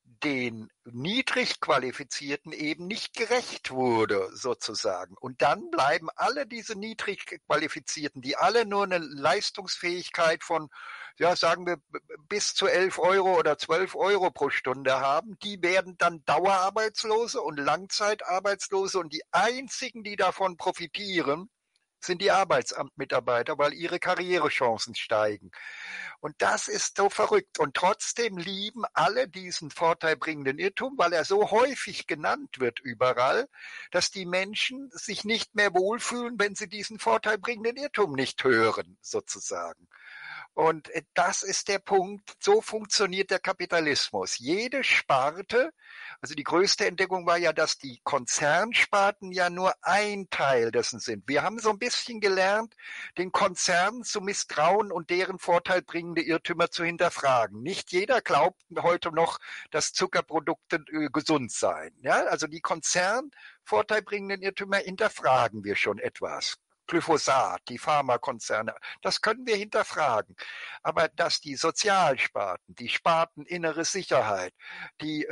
den niedrig Qualifizierten eben nicht gerecht wurde, sozusagen. Und dann bleiben alle diese niedrig Qualifizierten, die alle nur eine Leistungsfähigkeit von, ja, sagen wir, bis zu 11 Euro oder 12 Euro pro Stunde haben, die werden dann Dauerarbeitslose und Langzeitarbeitslose, und die einzigen, die davon profitieren, sind die Arbeitsamtmitarbeiter, weil ihre Karrierechancen steigen. Und das ist so verrückt. Und trotzdem lieben alle diesen vorteilbringenden Irrtum, weil er so häufig genannt wird überall, dass die Menschen sich nicht mehr wohlfühlen, wenn sie diesen vorteilbringenden Irrtum nicht hören, sozusagen. Und das ist der Punkt, so funktioniert der Kapitalismus. Jede Sparte, also die größte Entdeckung war ja, dass die Konzernsparten ja nur ein Teil dessen sind. Wir haben so ein bisschen gelernt, den Konzernen zu misstrauen und deren vorteilbringende Irrtümer zu hinterfragen. Nicht jeder glaubt heute noch, dass Zuckerprodukte gesund seien. Ja, also die Konzernvorteilbringenden Irrtümer hinterfragen wir schon etwas. Glyphosat, die Pharmakonzerne, das können wir hinterfragen. Aber dass die Sozialsparten, die Sparten innere Sicherheit, die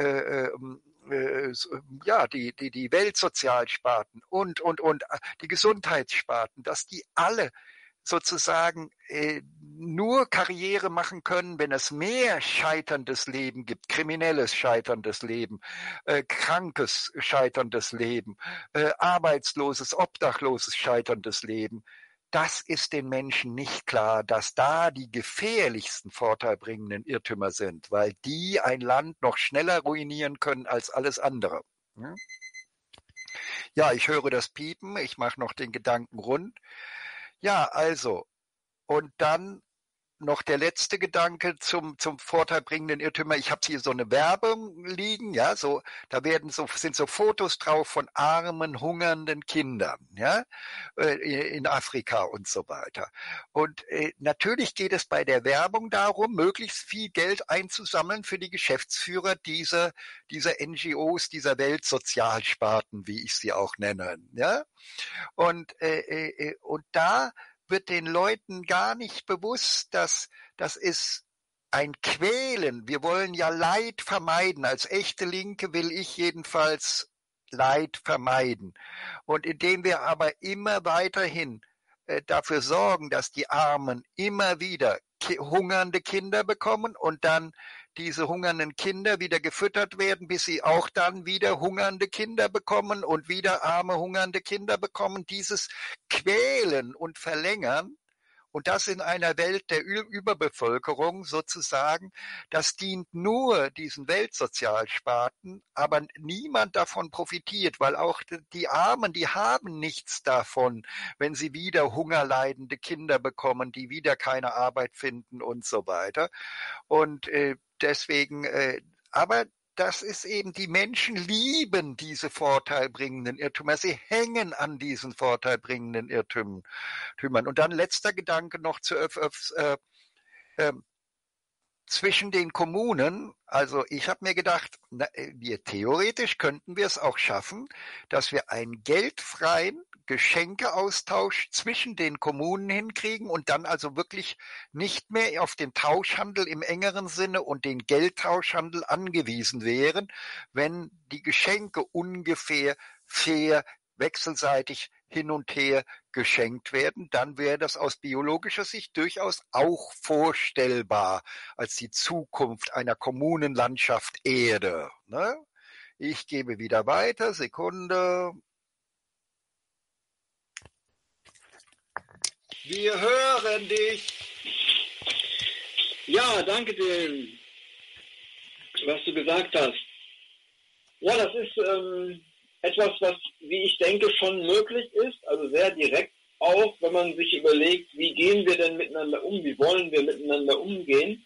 die Weltsozialsparten und die Gesundheitssparten, dass die alle sozusagen nur Karriere machen können, wenn es mehr scheiterndes Leben gibt, kriminelles scheiterndes Leben, krankes scheiterndes Leben, arbeitsloses, obdachloses scheiterndes Leben. Das ist den Menschen nicht klar, dass da die gefährlichsten vorteilbringenden Irrtümer sind, weil die ein Land noch schneller ruinieren können als alles andere. Ja, ich höre das Piepen, ich mache noch den Gedanken rund. Ja, also, und dann noch der letzte Gedanke zum vorteilbringenden Irrtümer. Ich habe hier so eine Werbung liegen, ja, so, sind so Fotos drauf von armen, hungernden Kindern, ja, in Afrika und so weiter. Und natürlich geht es bei der Werbung darum, möglichst viel Geld einzusammeln für die Geschäftsführer dieser NGOs, dieser Weltsozialsparten, wie ich sie auch nenne, ja. Und da wird den Leuten gar nicht bewusst, dass das ist ein Quälen. Wir wollen ja Leid vermeiden. Als echte Linke will ich jedenfalls Leid vermeiden. Und indem wir aber immer weiterhin dafür sorgen, dass die Armen immer wieder hungernde Kinder bekommen und dann diese hungernden Kinder wieder gefüttert werden, bis sie auch dann wieder hungernde Kinder bekommen und wieder arme hungernde Kinder bekommen, dieses Quälen und Verlängern, und das in einer Welt der Überbevölkerung sozusagen, das dient nur diesen Weltsozialsparten, aber niemand davon profitiert, weil auch die Armen, die haben nichts davon, wenn sie wieder hungerleidende Kinder bekommen, die wieder keine Arbeit finden und so weiter. Und deswegen, aber das ist eben, die Menschen lieben diese vorteilbringenden Irrtümer. Sie hängen an diesen vorteilbringenden Irrtümern. Und dann letzter Gedanke noch zwischen den Kommunen. Also ich habe mir gedacht, theoretisch könnten wir es auch schaffen, dass wir einen geldfreien Geschenkeaustausch zwischen den Kommunen hinkriegen und dann also wirklich nicht mehr auf den Tauschhandel im engeren Sinne und den Geldtauschhandel angewiesen wären, wenn die Geschenke ungefähr fair wechselseitig hin und her geschenkt werden, dann wäre das aus biologischer Sicht durchaus auch vorstellbar als die Zukunft einer Kommunenlandschaft Erde. Ne? Ich gebe wieder weiter, Sekunde. Wir hören dich. Ja, danke dir, was du gesagt hast. Ja, das ist etwas, was, wie ich denke, schon möglich ist, also sehr direkt auch, wenn man sich überlegt, wie gehen wir denn miteinander um, wie wollen wir miteinander umgehen,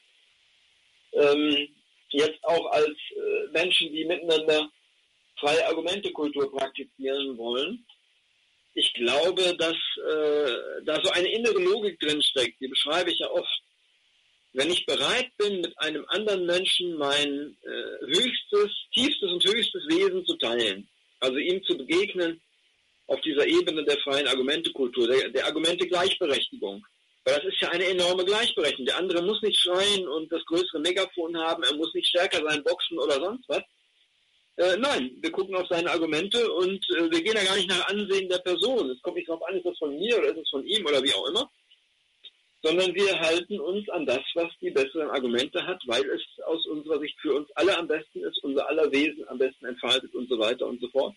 jetzt auch als Menschen, die miteinander freie Argumentekultur praktizieren wollen. Ich glaube, dass da so eine innere Logik drinsteckt, die beschreibe ich ja oft. Wenn ich bereit bin, mit einem anderen Menschen mein tiefstes und höchstes Wesen zu teilen, also ihm zu begegnen auf dieser Ebene der freien Argumentekultur, der Argumente-Gleichberechtigung. Weil das ist ja eine enorme Gleichberechtigung. Der andere muss nicht schreien und das größere Megafon haben, er muss nicht stärker sein, boxen oder sonst was. Nein, wir gucken auf seine Argumente und wir gehen ja gar nicht nach Ansehen der Person. Es kommt nicht darauf an, ist das von mir oder ist es von ihm oder wie auch immer, sondern wir halten uns an das, was die besseren Argumente hat, weil es aus unserer Sicht für uns alle am besten ist, unser aller Wesen am besten entfaltet und so weiter und so fort.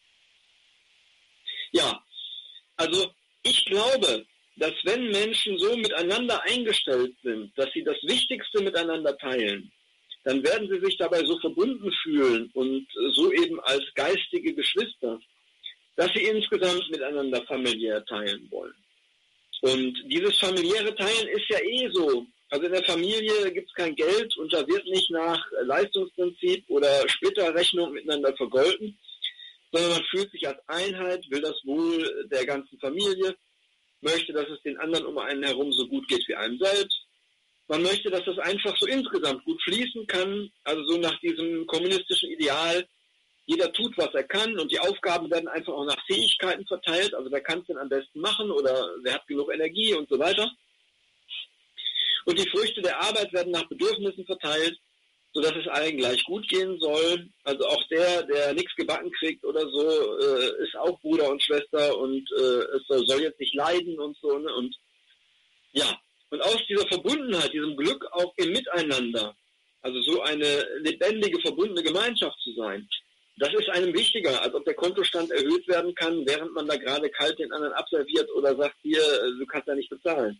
Ja, also ich glaube, dass wenn Menschen so miteinander eingestellt sind, dass sie das Wichtigste miteinander teilen, dann werden sie sich dabei so verbunden fühlen und so eben als geistige Geschwister, dass sie insgesamt miteinander familiär teilen wollen. Und dieses familiäre Teilen ist ja eh so. Also in der Familie gibt es kein Geld und da wird nicht nach Leistungsprinzip oder Splitterrechnung miteinander vergolten, sondern man fühlt sich als Einheit, will das Wohl der ganzen Familie, möchte, dass es den anderen um einen herum so gut geht wie einem selbst. Man möchte, dass das einfach so insgesamt gut fließen kann, also so nach diesem kommunistischen Ideal, jeder tut, was er kann und die Aufgaben werden einfach auch nach Fähigkeiten verteilt, also wer kann es denn am besten machen oder wer hat genug Energie und so weiter. Und die Früchte der Arbeit werden nach Bedürfnissen verteilt, sodass es allen gleich gut gehen soll. Also auch der nichts gebacken kriegt oder so, ist auch Bruder und Schwester und es soll jetzt nicht leiden und so. Ne? Und ja, und aus dieser Verbundenheit, diesem Glück auch im Miteinander, also so eine lebendige, verbundene Gemeinschaft zu sein, das ist einem wichtiger, als ob der Kontostand erhöht werden kann, während man da gerade kalt den anderen abserviert oder sagt, hier, du kannst ja nicht bezahlen.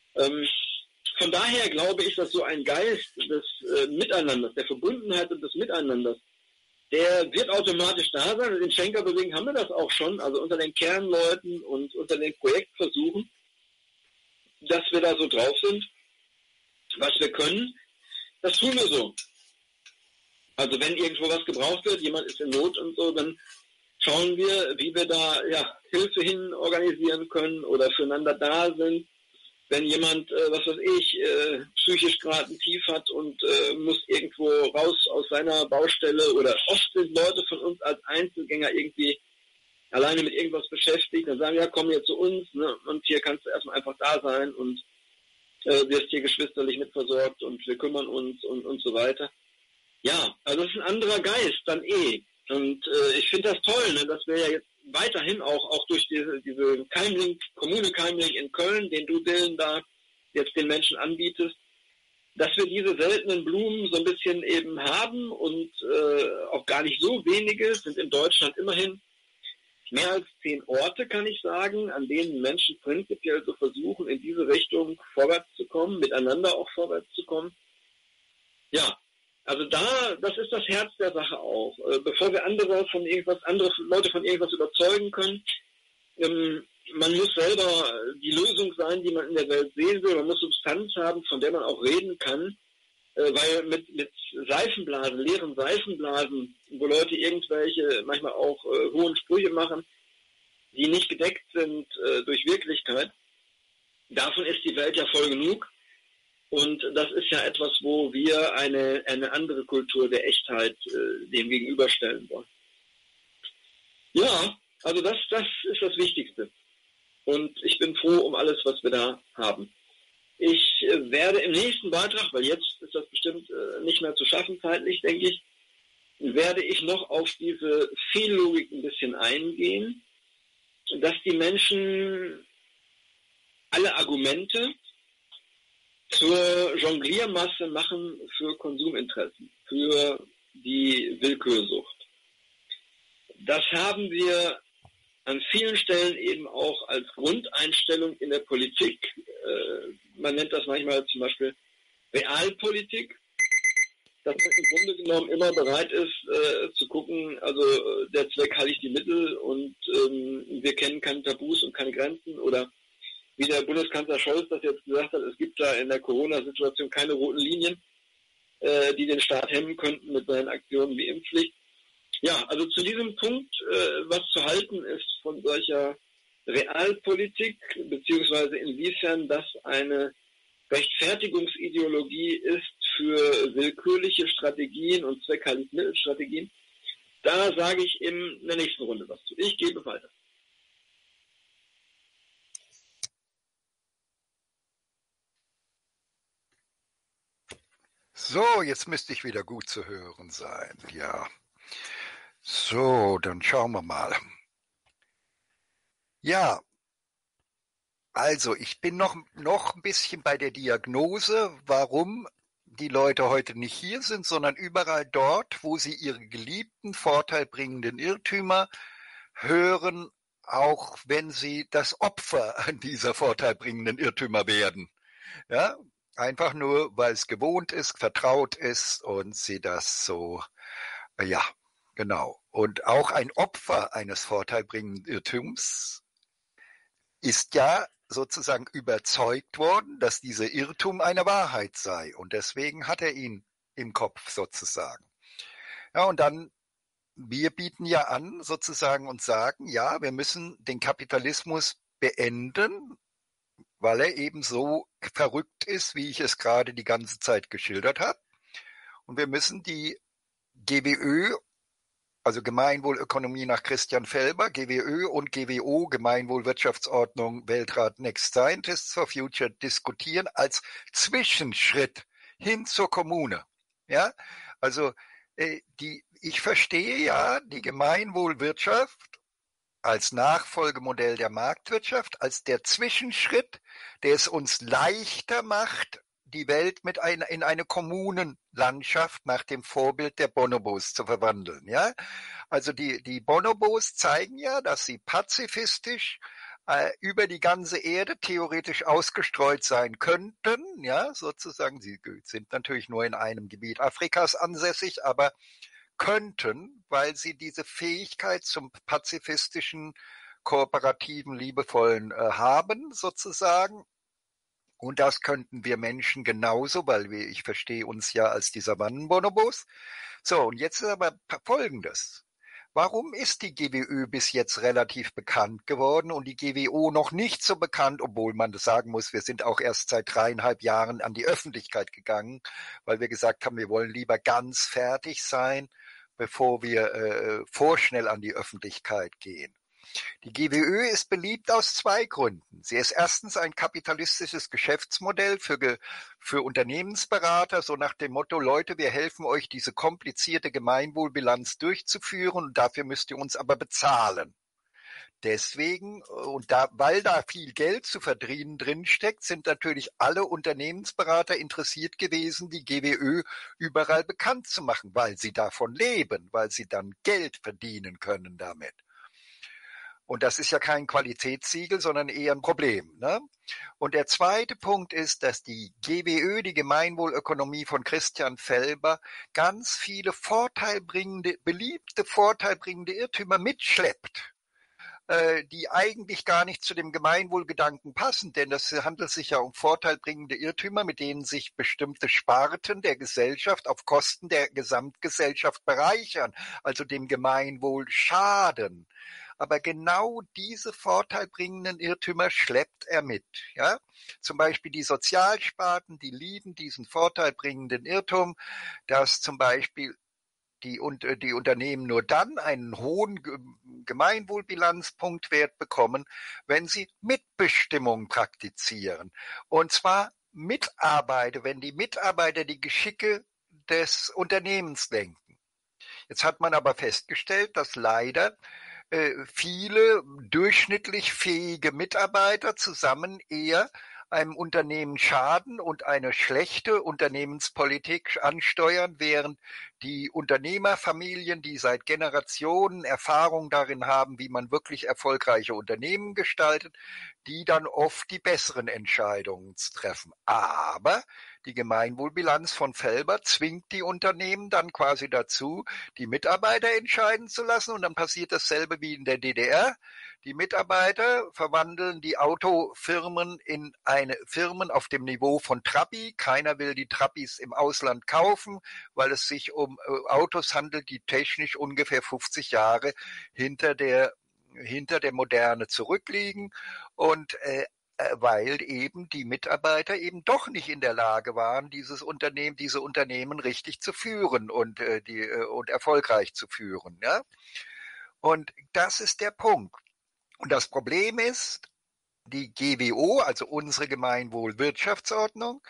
Von daher glaube ich, dass so ein Geist des Miteinanders, der Verbundenheit und des Miteinanders, der wird automatisch da sein. Und in Schenkerbewegung haben wir das auch schon, also unter den Kernleuten und unter den Projektversuchen, dass wir da so drauf sind, was wir können, das tun wir so. Also wenn irgendwo was gebraucht wird, jemand ist in Not und so, dann schauen wir, wie wir da Hilfe hin organisieren können oder füreinander da sind. Wenn jemand, was weiß ich, psychisch gerade ein Tief hat und muss irgendwo raus aus seiner Baustelle oder oft sind Leute von uns als Einzelgänger irgendwie alleine mit irgendwas beschäftigt, dann sagen, ja, komm hier zu uns, ne, und hier kannst du erstmal einfach da sein und wirst hier geschwisterlich mitversorgt und wir kümmern uns und so weiter. Ja, also das ist ein anderer Geist dann eh. Und ich finde das toll, ne, dass wir ja jetzt weiterhin auch durch diese Kommune Keimling in Köln, den du, Dylan, da jetzt den Menschen anbietest, dass wir diese seltenen Blumen so ein bisschen eben haben und auch gar nicht so wenige, sind in Deutschland immerhin mehr als 10 Orte, kann ich sagen, an denen Menschen prinzipiell so versuchen, in diese Richtung vorwärts zu kommen, miteinander auch vorwärts zu kommen. Ja, also das ist das Herz der Sache auch. Bevor wir andere Leute von irgendwas überzeugen können, man muss selber die Lösung sein, die man in der Welt sehen will. Man muss Substanz haben, von der man auch reden kann. Weil mit Seifenblasen, leeren Seifenblasen, wo Leute irgendwelche, manchmal auch hohen Sprüche machen, die nicht gedeckt sind durch Wirklichkeit, davon ist die Welt ja voll genug. Und das ist ja etwas, wo wir eine andere Kultur der Echtheit dem gegenüberstellen wollen. Ja, also das ist das Wichtigste. Und ich bin froh um alles, was wir da haben. Ich werde im nächsten Beitrag, weil jetzt ist das bestimmt nicht mehr zu schaffen zeitlich, denke ich, werde ich noch auf diese Fehllogik ein bisschen eingehen, dass die Menschen alle Argumente zur Jongliermasse machen für Konsuminteressen, für die Willkürsucht. Das haben wir an vielen Stellen eben auch als Grundeinstellung in der Politik. Man nennt das manchmal zum Beispiel Realpolitik, dass man im Grunde genommen immer bereit ist zu gucken, also der Zweck heiligt die Mittel und wir kennen keine Tabus und keine Grenzen, oder wie der Bundeskanzler Scholz das jetzt gesagt hat, es gibt da in der Corona-Situation keine roten Linien, die den Staat hemmen könnten mit seinen Aktionen wie Impfpflicht. Ja, also zu diesem Punkt, was zu halten ist von solcher Realpolitik, beziehungsweise inwiefern das eine Rechtfertigungsideologie ist für willkürliche Strategien und Zweckheiligmittelstrategien, da sage ich in der nächsten Runde was zu. Ich gebe weiter. So, jetzt müsste ich wieder gut zu hören sein, ja. So, dann schauen wir mal. Ja, also ich bin noch ein bisschen bei der Diagnose, warum die Leute heute nicht hier sind, sondern überall dort, wo sie ihre geliebten, vorteilbringenden Irrtümer hören, auch wenn sie das Opfer dieser vorteilbringenden Irrtümer werden. Ja, einfach nur, weil es gewohnt ist, vertraut ist und sie das so, ja, genau. Und auch ein Opfer eines vorteilbringenden Irrtums ist ja sozusagen überzeugt worden, dass dieser Irrtum eine Wahrheit sei. Und deswegen hat er ihn im Kopf sozusagen. Ja, und dann, wir bieten ja an sozusagen und sagen, ja, wir müssen den Kapitalismus beenden, weil er eben so verrückt ist, wie ich es gerade die ganze Zeit geschildert habe. Und wir müssen die GWÖ, also Gemeinwohlökonomie nach Christian Felber, GWÖ und GWO, Gemeinwohlwirtschaftsordnung, Weltrat Next Scientists for Future, diskutieren als Zwischenschritt hin zur Kommune. Ja, also ich verstehe ja die Gemeinwohlwirtschaft als Nachfolgemodell der Marktwirtschaft, als der Zwischenschritt, der es uns leichter macht, die Welt in eine Kommunenlandschaft nach dem Vorbild der Bonobos zu verwandeln. Ja? Also die Bonobos zeigen ja, dass sie pazifistisch über die ganze Erde theoretisch ausgestreut sein könnten. Ja, sozusagen, sie sind natürlich nur in einem Gebiet Afrikas ansässig, aber könnten, weil sie diese Fähigkeit zum pazifistischen, kooperativen, liebevollen haben, sozusagen. Und das könnten wir Menschen genauso, weil ich verstehe uns ja als die Savannenbonobos. So, und jetzt ist aber Folgendes. Warum ist die GWÖ bis jetzt relativ bekannt geworden und die GWO noch nicht so bekannt, obwohl man das sagen muss, wir sind auch erst seit 3,5 Jahren an die Öffentlichkeit gegangen, weil wir gesagt haben, wir wollen lieber ganz fertig sein, bevor wir vorschnell an die Öffentlichkeit gehen. Die GWÖ ist beliebt aus zwei Gründen. Sie ist erstens ein kapitalistisches Geschäftsmodell für Unternehmensberater, so nach dem Motto, Leute, wir helfen euch, diese komplizierte Gemeinwohlbilanz durchzuführen und dafür müsst ihr uns aber bezahlen. Deswegen, weil da viel Geld zu verdienen drinsteckt, sind natürlich alle Unternehmensberater interessiert gewesen, die GWÖ überall bekannt zu machen, weil sie davon leben, weil sie dann Geld verdienen können damit. Und das ist ja kein Qualitätssiegel, sondern eher ein Problem, ne? Und der zweite Punkt ist, dass die GWÖ, die Gemeinwohlökonomie von Christian Felber, ganz viele beliebte vorteilbringende Irrtümer mitschleppt, die eigentlich gar nicht zu dem Gemeinwohlgedanken passen, denn es handelt sich ja um vorteilbringende Irrtümer, mit denen sich bestimmte Sparten der Gesellschaft auf Kosten der Gesamtgesellschaft bereichern, also dem Gemeinwohl schaden. Aber genau diese vorteilbringenden Irrtümer schleppt er mit. Ja? Zum Beispiel die Sozialsparten, die lieben diesen vorteilbringenden Irrtum, dass zum Beispiel die Unternehmen nur dann einen hohen Gemeinwohlbilanzpunktwert bekommen, wenn sie Mitbestimmung praktizieren. Und zwar wenn die Mitarbeiter die Geschicke des Unternehmens lenken. Jetzt hat man aber festgestellt, dass leider viele durchschnittlich fähige Mitarbeiter zusammen eher einem Unternehmen schaden und eine schlechte Unternehmenspolitik ansteuern, während die Unternehmerfamilien, die seit Generationen Erfahrung darin haben, wie man wirklich erfolgreiche Unternehmen gestaltet, die dann oft die besseren Entscheidungen treffen. Aber die Gemeinwohlbilanz von Felber zwingt die Unternehmen dann quasi dazu, die Mitarbeiter entscheiden zu lassen. Und dann passiert dasselbe wie in der DDR. Die Mitarbeiter verwandeln die Autofirmen in Firmen auf dem Niveau von Trabi. Keiner will die Trabis im Ausland kaufen, weil es sich um Autos handelt, die technisch ungefähr 50 Jahre hinter der Moderne zurückliegen. Und weil eben die Mitarbeiter eben doch nicht in der Lage waren, diese Unternehmen richtig zu führen und erfolgreich zu führen. Ja? Und das ist der Punkt. Und das Problem ist, die GWO, also unsere Gemeinwohlwirtschaftsordnung,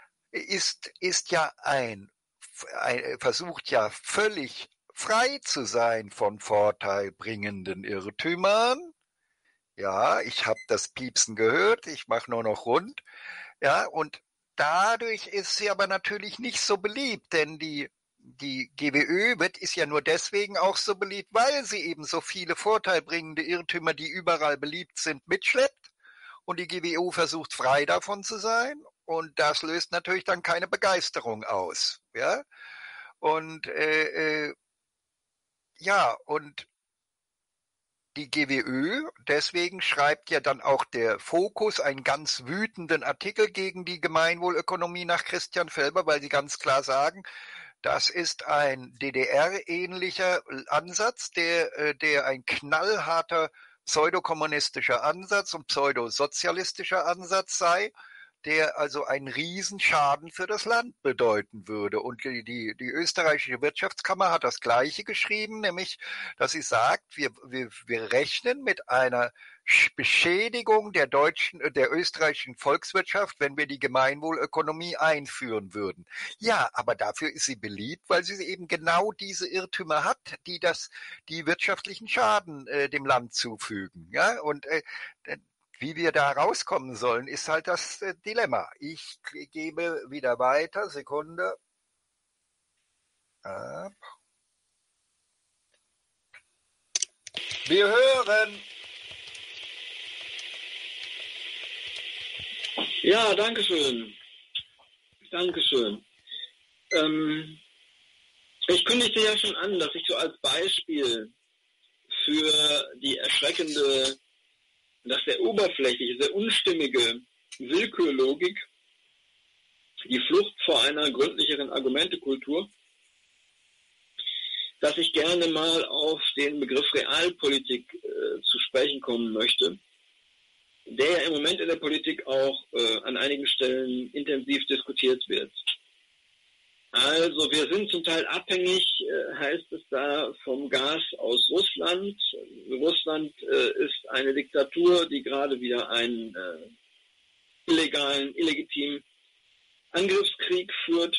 versucht ja völlig frei zu sein von vorteilbringenden Irrtümern. Ja, ich habe das Piepsen gehört, ich mache nur noch rund. Ja, und dadurch ist sie aber natürlich nicht so beliebt, denn die GWÖ ist ja nur deswegen auch so beliebt, weil sie eben so viele vorteilbringende Irrtümer, die überall beliebt sind, mitschleppt. Und die GWO versucht frei davon zu sein. Und das löst natürlich dann keine Begeisterung aus. Ja, und und die GWÖ, deswegen schreibt ja dann auch der Fokus einen ganz wütenden Artikel gegen die Gemeinwohlökonomie nach Christian Felber, weil sie ganz klar sagen, das ist ein DDR-ähnlicher Ansatz, der ein knallharter pseudokommunistischer Ansatz und pseudosozialistischer Ansatz sei, der also einen Riesenschaden für das Land bedeuten würde. Und die österreichische Wirtschaftskammer hat das Gleiche geschrieben, nämlich, dass sie sagt, wir rechnen mit einer Beschädigung der österreichischen Volkswirtschaft, wenn wir die Gemeinwohlökonomie einführen würden. Ja, aber dafür ist sie beliebt, weil sie eben genau diese Irrtümer hat, die wirtschaftlichen Schaden dem Land zufügen. Ja, und wie wir da rauskommen sollen, ist halt das Dilemma. Ich gebe wieder weiter. Sekunde. Wir hören. Ja, danke schön. Dankeschön. Ich kündigte ja schon an, dass ich so als Beispiel für die erschreckende, dass der oberflächliche, sehr unstimmige Willkürlogik, die Flucht vor einer gründlicheren Argumentekultur, dass ich gerne mal auf den Begriff Realpolitik zu sprechen kommen möchte, der ja im Moment in der Politik auch an einigen Stellen intensiv diskutiert wird. Also wir sind zum Teil abhängig, heißt es da, vom Gas aus Russland. Russland ist eine Diktatur, die gerade wieder einen illegitimen Angriffskrieg führt.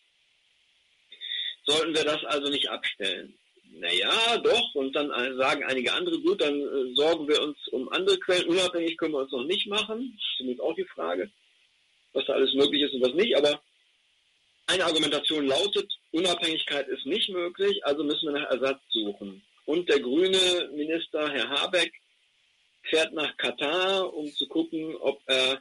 Sollten wir das also nicht abstellen? Naja, doch, und dann sagen einige andere, gut, dann sorgen wir uns um andere Quellen. Unabhängig können wir uns noch nicht machen. Das ist zumindest auch die Frage, was da alles möglich ist und was nicht. Aber eine Argumentation lautet, Unabhängigkeit ist nicht möglich, also müssen wir nach Ersatz suchen. Und der grüne Minister, Herr Habeck, fährt nach Katar, um zu gucken, ob er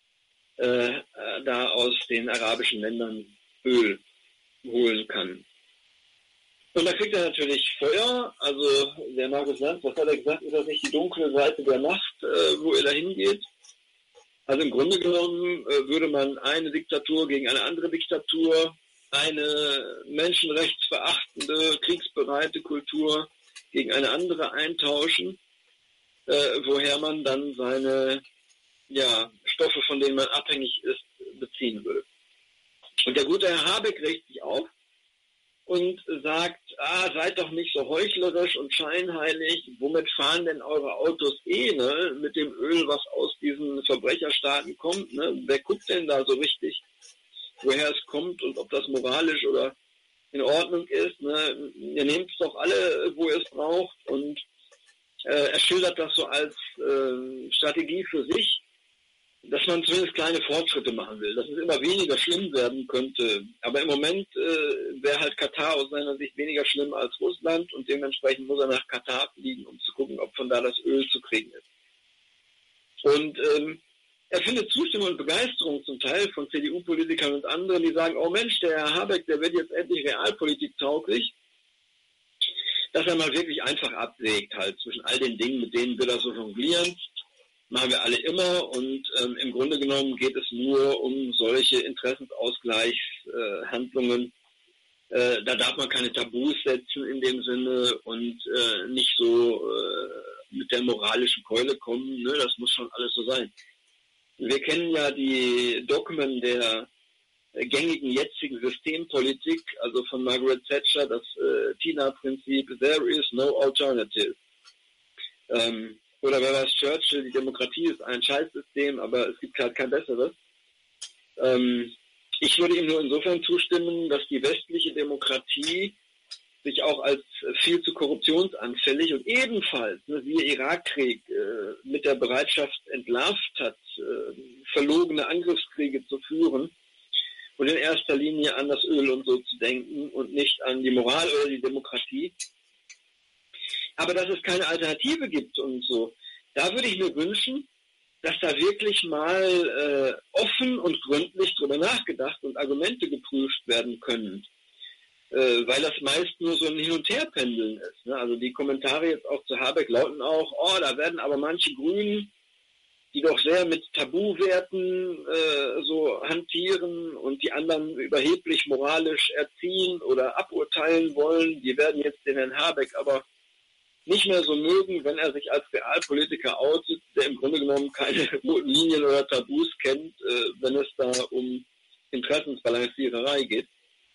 da aus den arabischen Ländern Öl holen kann. Und da kriegt er natürlich Feuer, also der Markus Lanz, was hat er gesagt, ist das nicht die dunkle Seite der Macht, wo er da hingeht? Also im Grunde genommen würde man eine Diktatur gegen eine andere Diktatur, eine menschenrechtsverachtende, kriegsbereite Kultur gegen eine andere eintauschen, woher man dann seine Stoffe, von denen man abhängig ist, beziehen würde. Und der gute Herr Habeck regt sich auf und sagt, seid doch nicht so heuchlerisch und scheinheilig, womit fahren denn eure Autos ne? Mit dem Öl, was aus diesen Verbrecherstaaten kommt, ne? Wer guckt denn da so richtig, woher es kommt und ob das moralisch oder in Ordnung ist, ne? Ihr nehmt es doch alle, wo ihr es braucht, und er schildert das so als Strategie für sich, dass man zumindest kleine Fortschritte machen will, dass es immer weniger schlimm werden könnte. Aber im Moment wäre halt Katar aus seiner Sicht weniger schlimm als Russland, und dementsprechend muss er nach Katar fliegen, um zu gucken, ob von da das Öl zu kriegen ist. Und er findet Zustimmung und Begeisterung zum Teil von CDU-Politikern und anderen, die sagen, oh Mensch, der Herr Habeck, der wird jetzt endlich realpolitik tauglich, dass er mal wirklich einfach abwägt halt zwischen all den Dingen, mit denen wir da so jonglieren. Machen wir alle immer, und im Grunde genommen geht es nur um solche Interessensausgleichshandlungen. Da darf man keine Tabus setzen in dem Sinne und nicht so mit der moralischen Keule kommen. Ne? Das muss schon alles so sein. Wir kennen ja die Dogmen der gängigen jetzigen Systempolitik, also von Margaret Thatcher, das TINA-Prinzip, there is no alternative. Oder wer weiß, Churchill, die Demokratie ist ein Scheißsystem, aber es gibt halt kein besseres. Ich würde ihm nur insofern zustimmen, dass die westliche Demokratie sich auch als viel zu korruptionsanfällig und ebenfalls, siehe Irakkrieg, mit der Bereitschaft entlarvt hat, verlogene Angriffskriege zu führen und in erster Linie an das Öl und so zu denken und nicht an die Moral oder die Demokratie. Aber dass es keine Alternative gibt und so, da würde ich mir wünschen, dass da wirklich mal offen und gründlich drüber nachgedacht und Argumente geprüft werden können. Weil das meist nur so ein Hin- und Herpendeln ist. Ne? Also die Kommentare jetzt auch zu Habeck lauten auch, da werden aber manche Grünen, die doch sehr mit Tabuwerten so hantieren und die anderen überheblich moralisch erziehen oder aburteilen wollen, die werden jetzt den Herrn Habeck aber nicht mehr so mögen, wenn er sich als Realpolitiker outet, der im Grunde genommen keine roten Linien oder Tabus kennt, wenn es da um Interessensbalanciererei geht.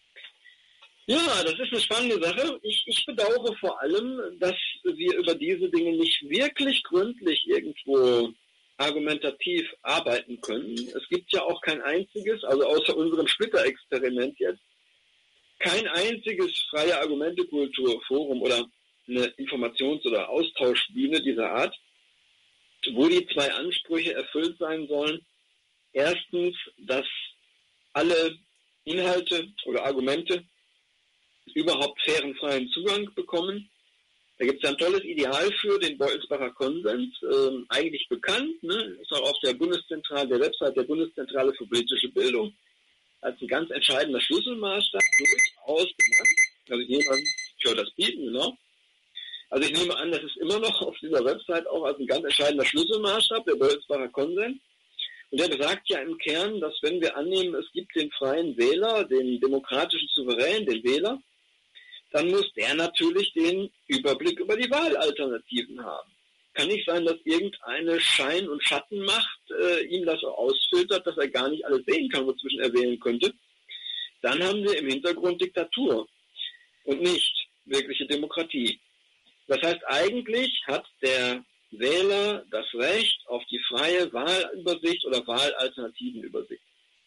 Ja, das ist eine spannende Sache. Ich bedauere vor allem, dass wir über diese Dinge nicht wirklich gründlich irgendwo argumentativ arbeiten können. Es gibt ja auch kein einziges, also außer unserem Splitter-Experiment jetzt, kein einziges freie Argumentekulturforum oder eine Informations- oder Austauschbühne dieser Art, wo die zwei Ansprüche erfüllt sein sollen. Erstens, dass alle Inhalte oder Argumente überhaupt fairen, freien Zugang bekommen. Da gibt es ein tolles Ideal für, den Beutelsbacher Konsens, eigentlich bekannt, ne? Ist auch auf der Bundeszentrale, der Website der Bundeszentrale für politische Bildung, als ein ganz entscheidender Schlüsselmaßstab durchaus genannt. Also jemand für das Bieten, genau. Also ich nehme an, das ist immer noch auf dieser Website auch als ein ganz entscheidender Schlüsselmaßstab, der Beutelsbacher Konsens. Und der besagt ja im Kern, dass wenn wir annehmen, es gibt den freien Wähler, den demokratischen Souverän, den Wähler, dann muss der natürlich den Überblick über die Wahlalternativen haben. Kann nicht sein, dass irgendeine Schein- und Schattenmacht ihm das so ausfiltert, dass er gar nicht alles sehen kann, wozwischen er wählen könnte. dann haben wir im Hintergrund Diktatur und nicht wirkliche Demokratie. Das heißt, eigentlich hat der Wähler das Recht auf die freie Wahlübersicht oder Wahlalternativenübersicht.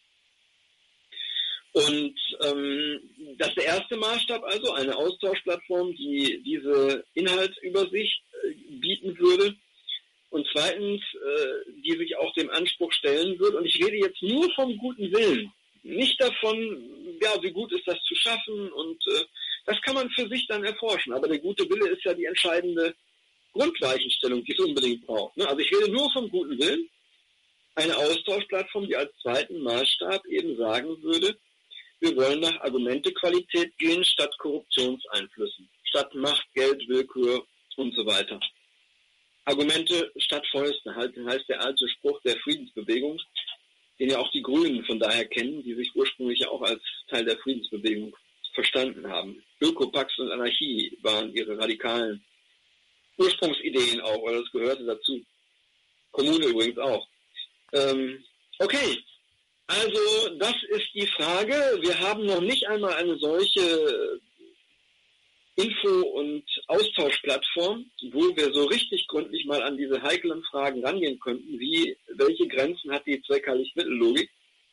Und das ist der erste Maßstab, also eine Austauschplattform, die diese Inhaltsübersicht bieten würde. Und zweitens, die sich auch dem Anspruch stellen würde. Und ich rede jetzt nur vom guten Willen, nicht davon, ja, wie gut ist das zu schaffen. Und das kann man für sich dann erforschen. Aber der gute Wille ist ja die entscheidende Grundweichenstellung, die es unbedingt braucht. Ne? Also ich rede nur vom guten Willen. Eine Austauschplattform, die als zweiten Maßstab eben sagen würde, wir wollen nach Argumentequalität gehen statt Korruptionseinflüssen, statt Macht, Geld, Willkür und so weiter. Argumente statt Fäuste, heißt der alte Spruch der Friedensbewegung, den ja auch die Grünen von daher kennen, die sich ursprünglich ja auch als Teil der Friedensbewegung verstanden haben. Ökopax und Anarchie waren ihre radikalen Ursprungsideen auch, oder das gehörte dazu. Kommune übrigens auch. Okay. Also, das ist die Frage. Wir haben noch nicht einmal eine solche Info- und Austauschplattform, wo wir so richtig gründlich mal an diese heiklen Fragen rangehen könnten, wie, welche Grenzen hat die Zweck-Heilig-Mittel-Logik?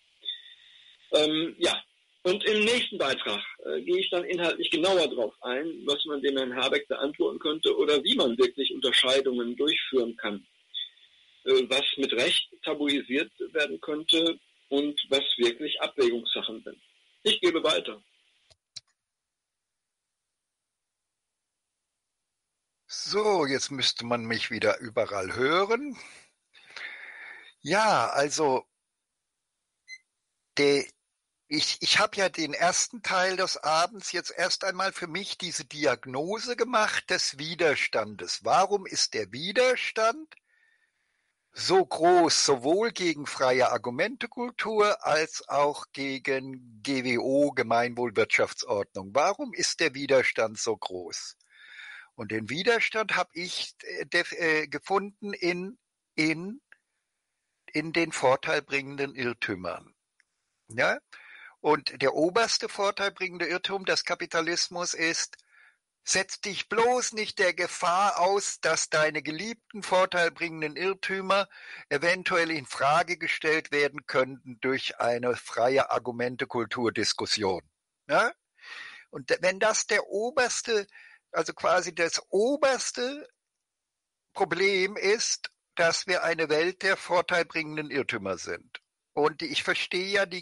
Ja, und im nächsten Beitrag gehe ich dann inhaltlich genauer drauf ein, was man dem Herrn Habeck beantworten könnte oder wie man wirklich Unterscheidungen durchführen kann, was mit Recht tabuisiert werden könnte, und was wirklich Abwägungssachen sind. Ich gebe weiter. So, jetzt müsste man mich wieder überall hören. Ja, also ich habe ja den ersten Teil des Abends jetzt erst einmal für mich diese Diagnose gemacht des Widerstandes. Warum ist der Widerstand so groß, sowohl gegen freie Argumentekultur als auch gegen GWO, Gemeinwohlwirtschaftsordnung? Warum ist der Widerstand so groß? Und den Widerstand habe ich gefunden in den vorteilbringenden Irrtümern. Ja? Und der oberste vorteilbringende Irrtum des Kapitalismus ist, setz dich bloß nicht der Gefahr aus, dass deine geliebten vorteilbringenden Irrtümer eventuell in Frage gestellt werden könnten durch eine freie Argumente-Kulturdiskussion. Ja? Und wenn das der oberste, also quasi das oberste Problem ist, dass wir eine Welt der vorteilbringenden Irrtümer sind. Und ich verstehe ja die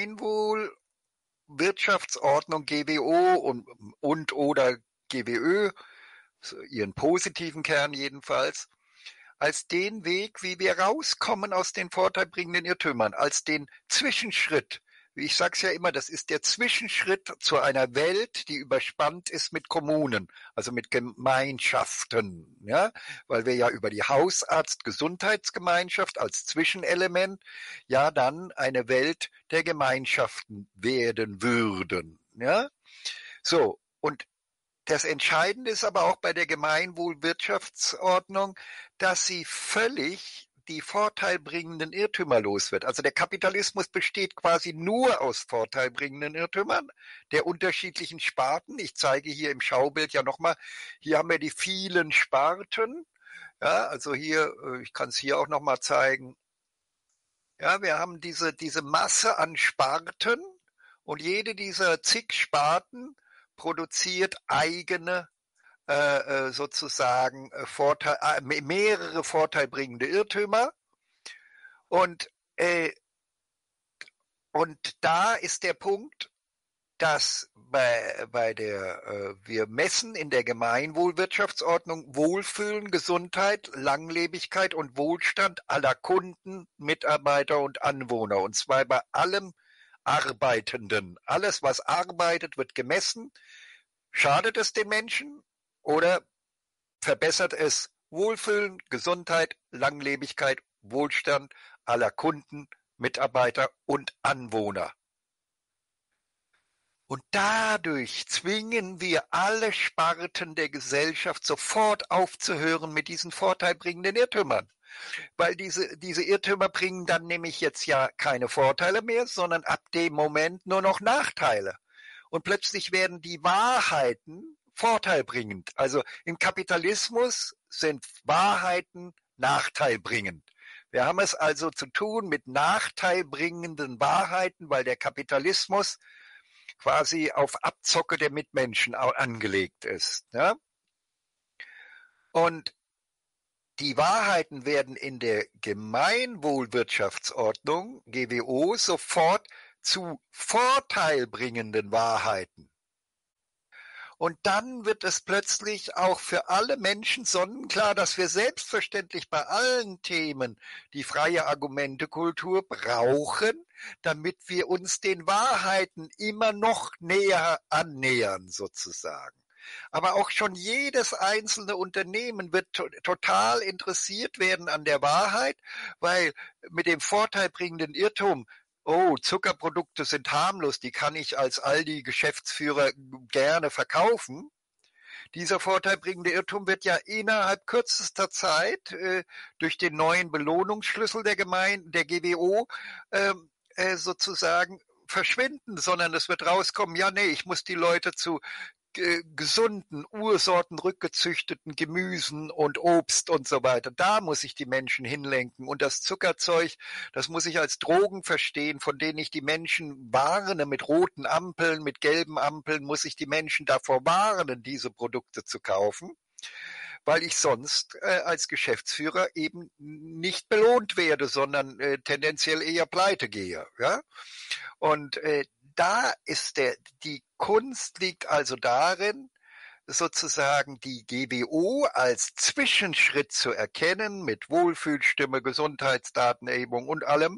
Gemeinwohl-Wirtschaftsordnung GWO und oder GWÖ, ihren positiven Kern jedenfalls, als den Weg, wie wir rauskommen aus den vorteilbringenden Irrtümern, als den Zwischenschritt. Ich sage es ja immer, das ist der Zwischenschritt zu einer Welt, die überspannt ist mit Kommunen, also mit Gemeinschaften, ja, weil wir ja über die Hausarzt-Gesundheitsgemeinschaft als Zwischenelement ja dann eine Welt der Gemeinschaften werden würden, ja. So, und das Entscheidende ist aber auch bei der Gemeinwohlwirtschaftsordnung, dass sie völlig die vorteilbringenden Irrtümer los wird. Also der Kapitalismus besteht quasi nur aus vorteilbringenden Irrtümern der unterschiedlichen Sparten. Ich zeige hier im Schaubild ja nochmal, hier haben wir die vielen Sparten. Ja, also hier, ich kann es hier auch nochmal zeigen. Ja, wir haben diese Masse an Sparten und jede dieser zig Sparten produziert eigene sozusagen mehrere vorteilbringende Irrtümer. Und da ist der Punkt, dass wir messen in der Gemeinwohlwirtschaftsordnung Wohlfühlen, Gesundheit, Langlebigkeit und Wohlstand aller Kunden, Mitarbeiter und Anwohner. Und zwar bei allem Arbeitenden. Alles, was arbeitet, wird gemessen. Schadet es den Menschen oder verbessert es Wohlfühlen, Gesundheit, Langlebigkeit, Wohlstand aller Kunden, Mitarbeiter und Anwohner? Und dadurch zwingen wir alle Sparten der Gesellschaft sofort aufzuhören mit diesen vorteilbringenden Irrtümern. weil diese Irrtümer bringen dann nämlich jetzt ja keine Vorteile mehr, sondern ab dem Moment nur noch Nachteile. Und plötzlich werden die Wahrheiten vorteilbringend. Also im Kapitalismus sind Wahrheiten nachteilbringend. Wir haben es also zu tun mit nachteilbringenden Wahrheiten, weil der Kapitalismus quasi auf Abzocke der Mitmenschen angelegt ist. Ja? Und die Wahrheiten werden in der Gemeinwohlwirtschaftsordnung, GWO, sofort zu vorteilbringenden Wahrheiten. Und dann wird es plötzlich auch für alle Menschen sonnenklar, dass wir selbstverständlich bei allen Themen die freie Argumentekultur brauchen, damit wir uns den Wahrheiten immer noch näher annähern, sozusagen. Aber auch schon jedes einzelne Unternehmen wird total interessiert werden an der Wahrheit, weil mit dem vorteilbringenden Irrtum, oh, Zuckerprodukte sind harmlos, die kann ich als Aldi-Geschäftsführer gerne verkaufen. Dieser vorteilbringende Irrtum wird ja innerhalb kürzester Zeit durch den neuen Belohnungsschlüssel der GWO sozusagen verschwinden, sondern es wird rauskommen, ja, nee, ich muss die Leute zu gesunden, ursortenrückgezüchteten Gemüsen und Obst und so weiter. Da muss ich die Menschen hinlenken. Und das Zuckerzeug, das muss ich als Drogen verstehen, von denen ich die Menschen warne, mit roten Ampeln, mit gelben Ampeln, muss ich die Menschen davor warnen, diese Produkte zu kaufen, weil ich sonst als Geschäftsführer eben nicht belohnt werde, sondern tendenziell eher pleite gehe. Ja? Und da ist die Kunst liegt also darin, sozusagen die GWO als Zwischenschritt zu erkennen mit Wohlfühlstimme, Gesundheitsdatenerhebung und allem.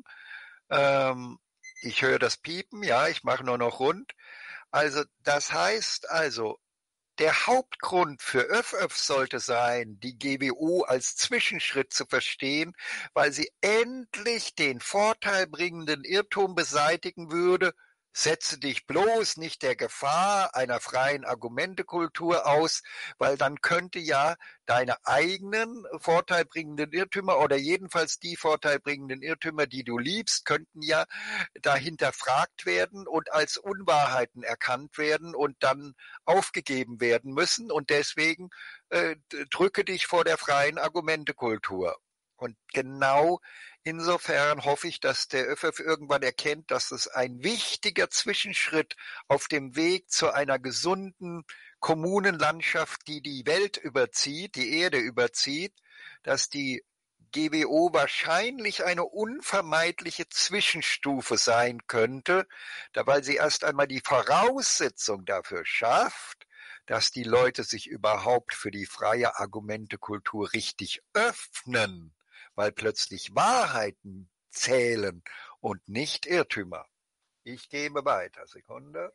Ich höre das Piepen, ja, ich mache nur noch rund. Also das heißt also, der Hauptgrund für ÖffÖff sollte sein, die GWO als Zwischenschritt zu verstehen, weil sie endlich den vorteilbringenden Irrtum beseitigen würde, setze dich bloß nicht der Gefahr einer freien Argumentekultur aus, weil dann könnte ja deine eigenen vorteilbringenden Irrtümer oder jedenfalls die vorteilbringenden Irrtümer, die du liebst, könnten ja da hinterfragt werden und als Unwahrheiten erkannt werden und dann aufgegeben werden müssen. Und deswegen drücke dich vor der freien Argumentekultur. Und genau insofern hoffe ich, dass der ÖffÖff irgendwann erkennt, dass es ein wichtiger Zwischenschritt auf dem Weg zu einer gesunden Kommunenlandschaft, die die Welt überzieht, die Erde überzieht, dass die GWO wahrscheinlich eine unvermeidliche Zwischenstufe sein könnte, weil sie erst einmal die Voraussetzung dafür schafft, dass die Leute sich überhaupt für die freie Argumentekultur richtig öffnen, weil plötzlich Wahrheiten zählen und nicht Irrtümer. Ich gebe weiter. Sekunde.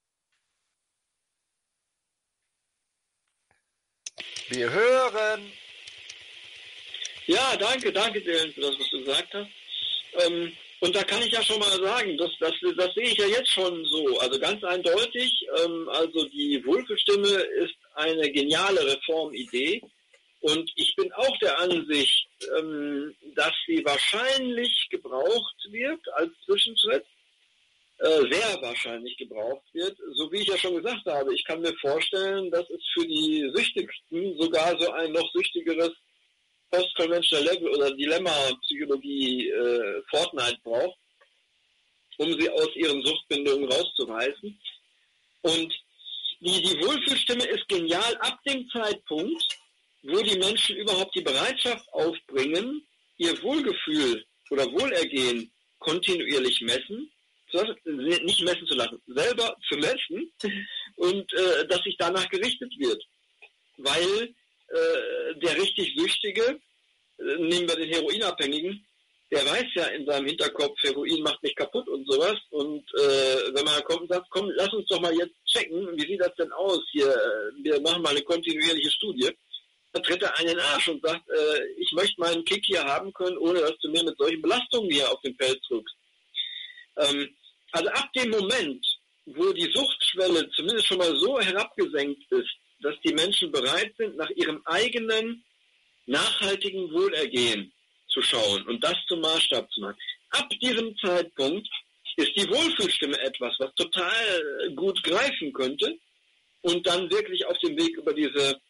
Wir hören. Ja, danke Dylan für das, was du gesagt hast. Und da kann ich ja schon mal sagen, das sehe ich ja jetzt schon so, also ganz eindeutig, also die Wohlfühlstimme ist eine geniale Reformidee. Und ich bin auch der Ansicht, dass sie wahrscheinlich gebraucht wird als Zwischenschritt, sehr wahrscheinlich gebraucht wird. So wie ich ja schon gesagt habe, ich kann mir vorstellen, dass es für die Süchtigsten sogar so ein noch süchtigeres Post-Conventional Level oder Dilemma-Psychologie Fortnite braucht, um sie aus ihren Suchtbindungen rauszureißen. Und die Wohlfühlstimme ist genial ab dem Zeitpunkt, wo die Menschen überhaupt die Bereitschaft aufbringen, ihr Wohlgefühl oder Wohlergehen kontinuierlich nicht messen zu lassen, selber zu messen und dass sich danach gerichtet wird. Weil der richtig Süchtige, nehmen wir den Heroinabhängigen, der weiß ja in seinem Hinterkopf, Heroin macht mich kaputt und sowas. Und wenn man kommt und sagt, komm, lass uns doch mal jetzt checken, wie sieht das denn aus hier, wir machen mal eine kontinuierliche Studie. Da tritt er einen in den Arsch und sagt, ich möchte meinen Kick hier haben können, ohne dass du mir mit solchen Belastungen hier auf den Feld drückst. Also ab dem Moment, wo die Suchtschwelle zumindest schon mal so herabgesenkt ist, dass die Menschen bereit sind, nach ihrem eigenen nachhaltigen Wohlergehen zu schauen und das zum Maßstab zu machen. Ab diesem Zeitpunkt ist die Wohlfühlstimme etwas, was total gut greifen könnte und dann wirklich auf dem Weg über diese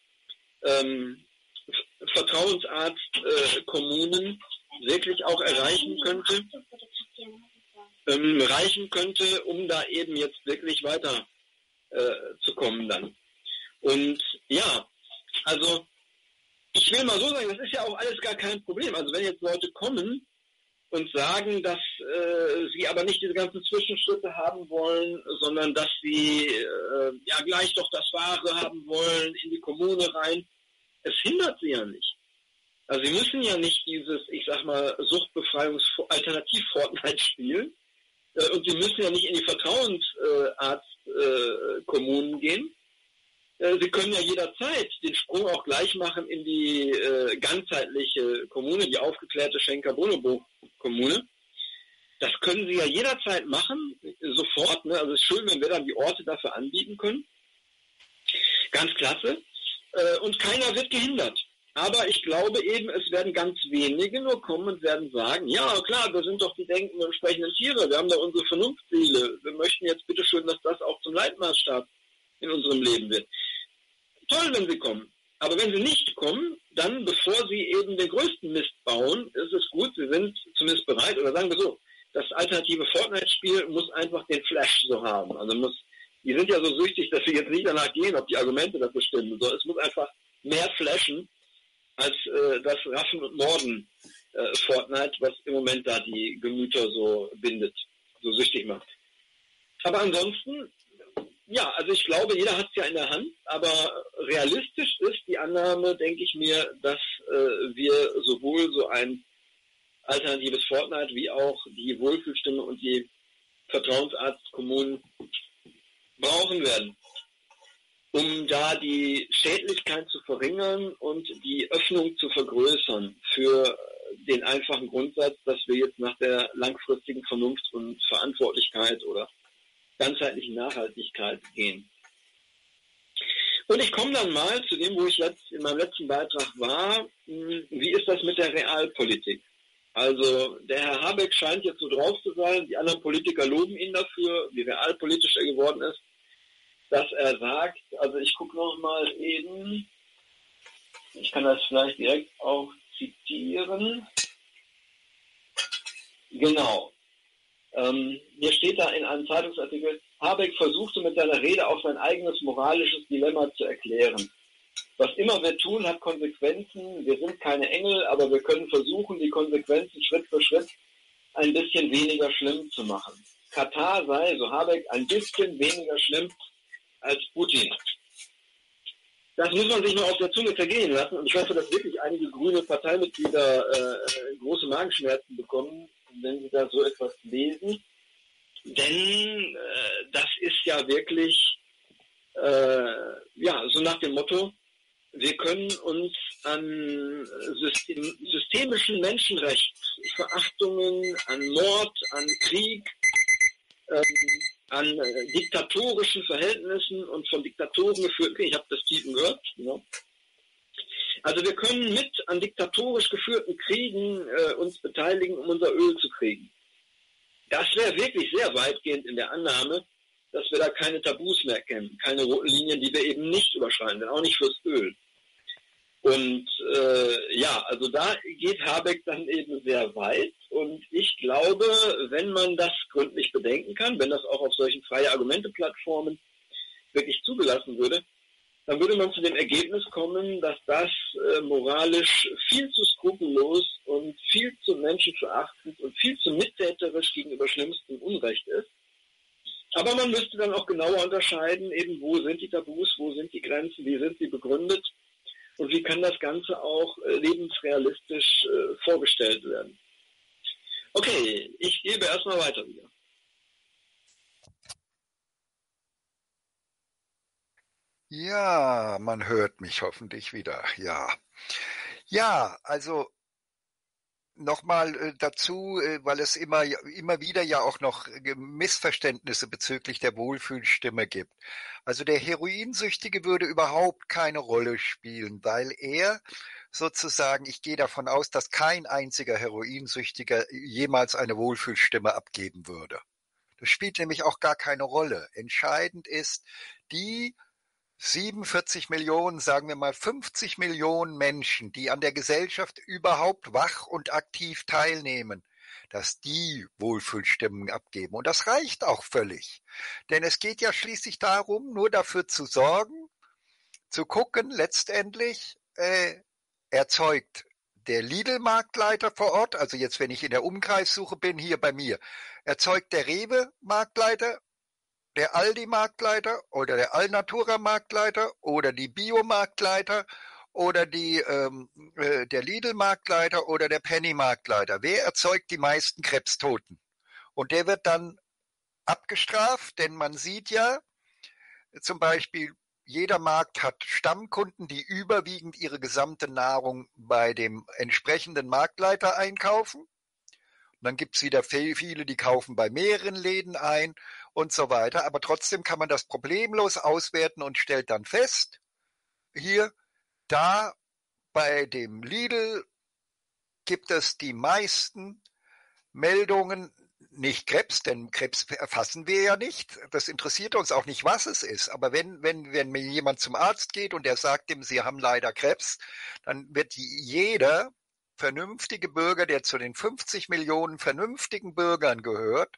Vertrauensarzt-Kommunen wirklich auch reichen könnte, um da eben jetzt wirklich weiter zu kommen dann. Und ja, also ich will mal so sagen, das ist ja auch alles gar kein Problem. Also wenn jetzt Leute kommen und sagen, dass sie aber nicht diese ganzen Zwischenschritte haben wollen, sondern dass sie ja gleich doch das Wahre haben wollen, in die Kommune rein, es hindert sie ja nicht. Also sie müssen ja nicht dieses, ich sag mal, Suchtbefreiungs-Alternativ-Fortnite spielen und sie müssen ja nicht in die Vertrauensarzt-Kommunen gehen. Sie können ja jederzeit den Sprung auch gleich machen in die ganzheitliche Kommune, die aufgeklärte Schenker-Bonobo-Kommune. Das können Sie ja jederzeit machen, sofort. Ne? Also es ist schön, wenn wir dann die Orte dafür anbieten können. Ganz klasse. Und keiner wird gehindert. Aber ich glaube eben, es werden ganz wenige nur kommen und werden sagen, ja klar, wir sind doch die denkenden und sprechenden Tiere, wir haben da unsere Vernunftziele. Wir möchten jetzt bitteschön, dass das auch zum Leitmaßstab in unserem Leben wird. Toll, wenn sie kommen. Aber wenn sie nicht kommen, dann, bevor sie eben den größten Mist bauen, ist es gut, sie sind zumindest bereit, oder sagen wir so, das alternative Fortnite-Spiel muss einfach den Flash so haben. Also die sind ja so süchtig, dass sie jetzt nicht danach gehen, ob die Argumente dafür stimmen. So, es muss einfach mehr flashen als das Raffen und Morden Fortnite, was im Moment da die Gemüter so bindet, so süchtig macht. Aber ansonsten, ja, also ich glaube, jeder hat es ja in der Hand, aber realistisch ist die Annahme, denke ich mir, dass wir sowohl so ein alternatives Fortnite wie auch die Wohlfühlstimme und die Vertrauensarztkommunen brauchen werden, um da die Schädlichkeit zu verringern und die Öffnung zu vergrößern für den einfachen Grundsatz, dass wir jetzt nach der langfristigen Vernunft und Verantwortlichkeit oder ganzheitlichen Nachhaltigkeit gehen. Und ich komme dann mal zu dem, wo ich jetzt in meinem letzten Beitrag war. Wie ist das mit der Realpolitik? Also der Herr Habeck scheint jetzt so drauf zu sein, die anderen Politiker loben ihn dafür, wie realpolitisch er geworden ist, dass er sagt, also ich gucke noch mal eben, ich kann das vielleicht direkt auch zitieren. Genau. Hier steht da in einem Zeitungsartikel, Habeck versuchte mit seiner Rede auch sein eigenes moralisches Dilemma zu erklären. Was immer wir tun, hat Konsequenzen. Wir sind keine Engel, aber wir können versuchen, die Konsequenzen Schritt für Schritt ein bisschen weniger schlimm zu machen. Katar sei, so Habeck, ein bisschen weniger schlimm als Putin. Das muss man sich nur auf der Zunge zergehen lassen. Und ich hoffe, dass wirklich einige grüne Parteimitglieder große Magenschmerzen bekommen, wenn sie da so etwas lesen. Denn das ist ja wirklich so nach dem Motto, wir können uns an systemischen Menschenrechtsverachtungen, an Mord, an Krieg, an diktatorischen Verhältnissen und von Diktatoren geführten Krieg, ich habe das Titel gehört, genau. Also wir können mit an diktatorisch geführten Kriegen uns beteiligen, um unser Öl zu kriegen. Das wäre wirklich sehr weitgehend in der Annahme, dass wir da keine Tabus mehr kennen, keine roten Linien, die wir eben nicht überschreiten, auch nicht fürs Öl. Und also da geht Habeck dann eben sehr weit. Und ich glaube, wenn man das gründlich bedenken kann, wenn das auch auf solchen freie Argumente-Plattformen wirklich zugelassen würde, dann würde man zu dem Ergebnis kommen, dass das moralisch viel zu skrupellos und viel zu menschenverachtend und viel zu mittäterisch gegenüber schlimmstem Unrecht ist. Aber man müsste dann auch genauer unterscheiden, eben wo sind die Tabus, wo sind die Grenzen, wie sind sie begründet und wie kann das Ganze auch lebensrealistisch vorgestellt werden. Okay, ich gebe erstmal weiter wieder. Ja, man hört mich hoffentlich wieder, ja. Ja, also nochmal dazu, weil es immer wieder ja auch noch Missverständnisse bezüglich der Wohlfühlstimme gibt. Also der Heroinsüchtige würde überhaupt keine Rolle spielen, weil er sozusagen, ich gehe davon aus, dass kein einziger Heroinsüchtiger jemals eine Wohlfühlstimme abgeben würde. Das spielt nämlich auch gar keine Rolle. Entscheidend ist, die 47 Millionen, sagen wir mal 50 Millionen Menschen, die an der Gesellschaft überhaupt wach und aktiv teilnehmen, dass die Wohlfühlstimmen abgeben. Und das reicht auch völlig. Denn es geht ja schließlich darum, nur dafür zu sorgen, zu gucken, letztendlich erzeugt der Lidl-Marktleiter vor Ort, also jetzt, wenn ich in der Umkreissuche bin, hier bei mir, erzeugt der Rewe-Marktleiter, der Aldi-Marktleiter oder der Alnatura-Marktleiter oder die Bio-Marktleiter oder der Lidl-Marktleiter oder der Penny-Marktleiter. Wer erzeugt die meisten Krebstoten? Und der wird dann abgestraft, denn man sieht ja zum Beispiel, jeder Markt hat Stammkunden, die überwiegend ihre gesamte Nahrung bei dem entsprechenden Marktleiter einkaufen. Und dann gibt es wieder viele, die kaufen bei mehreren Läden ein und so weiter. Aber trotzdem kann man das problemlos auswerten und stellt dann fest, hier, da bei dem Lidl gibt es die meisten Meldungen, nicht Krebs, denn Krebs erfassen wir ja nicht. Das interessiert uns auch nicht, was es ist. Aber wenn mir jemand zum Arzt geht und der sagt ihm, Sie haben leider Krebs, dann wird jeder vernünftige Bürger, der zu den 50 Millionen vernünftigen Bürgern gehört,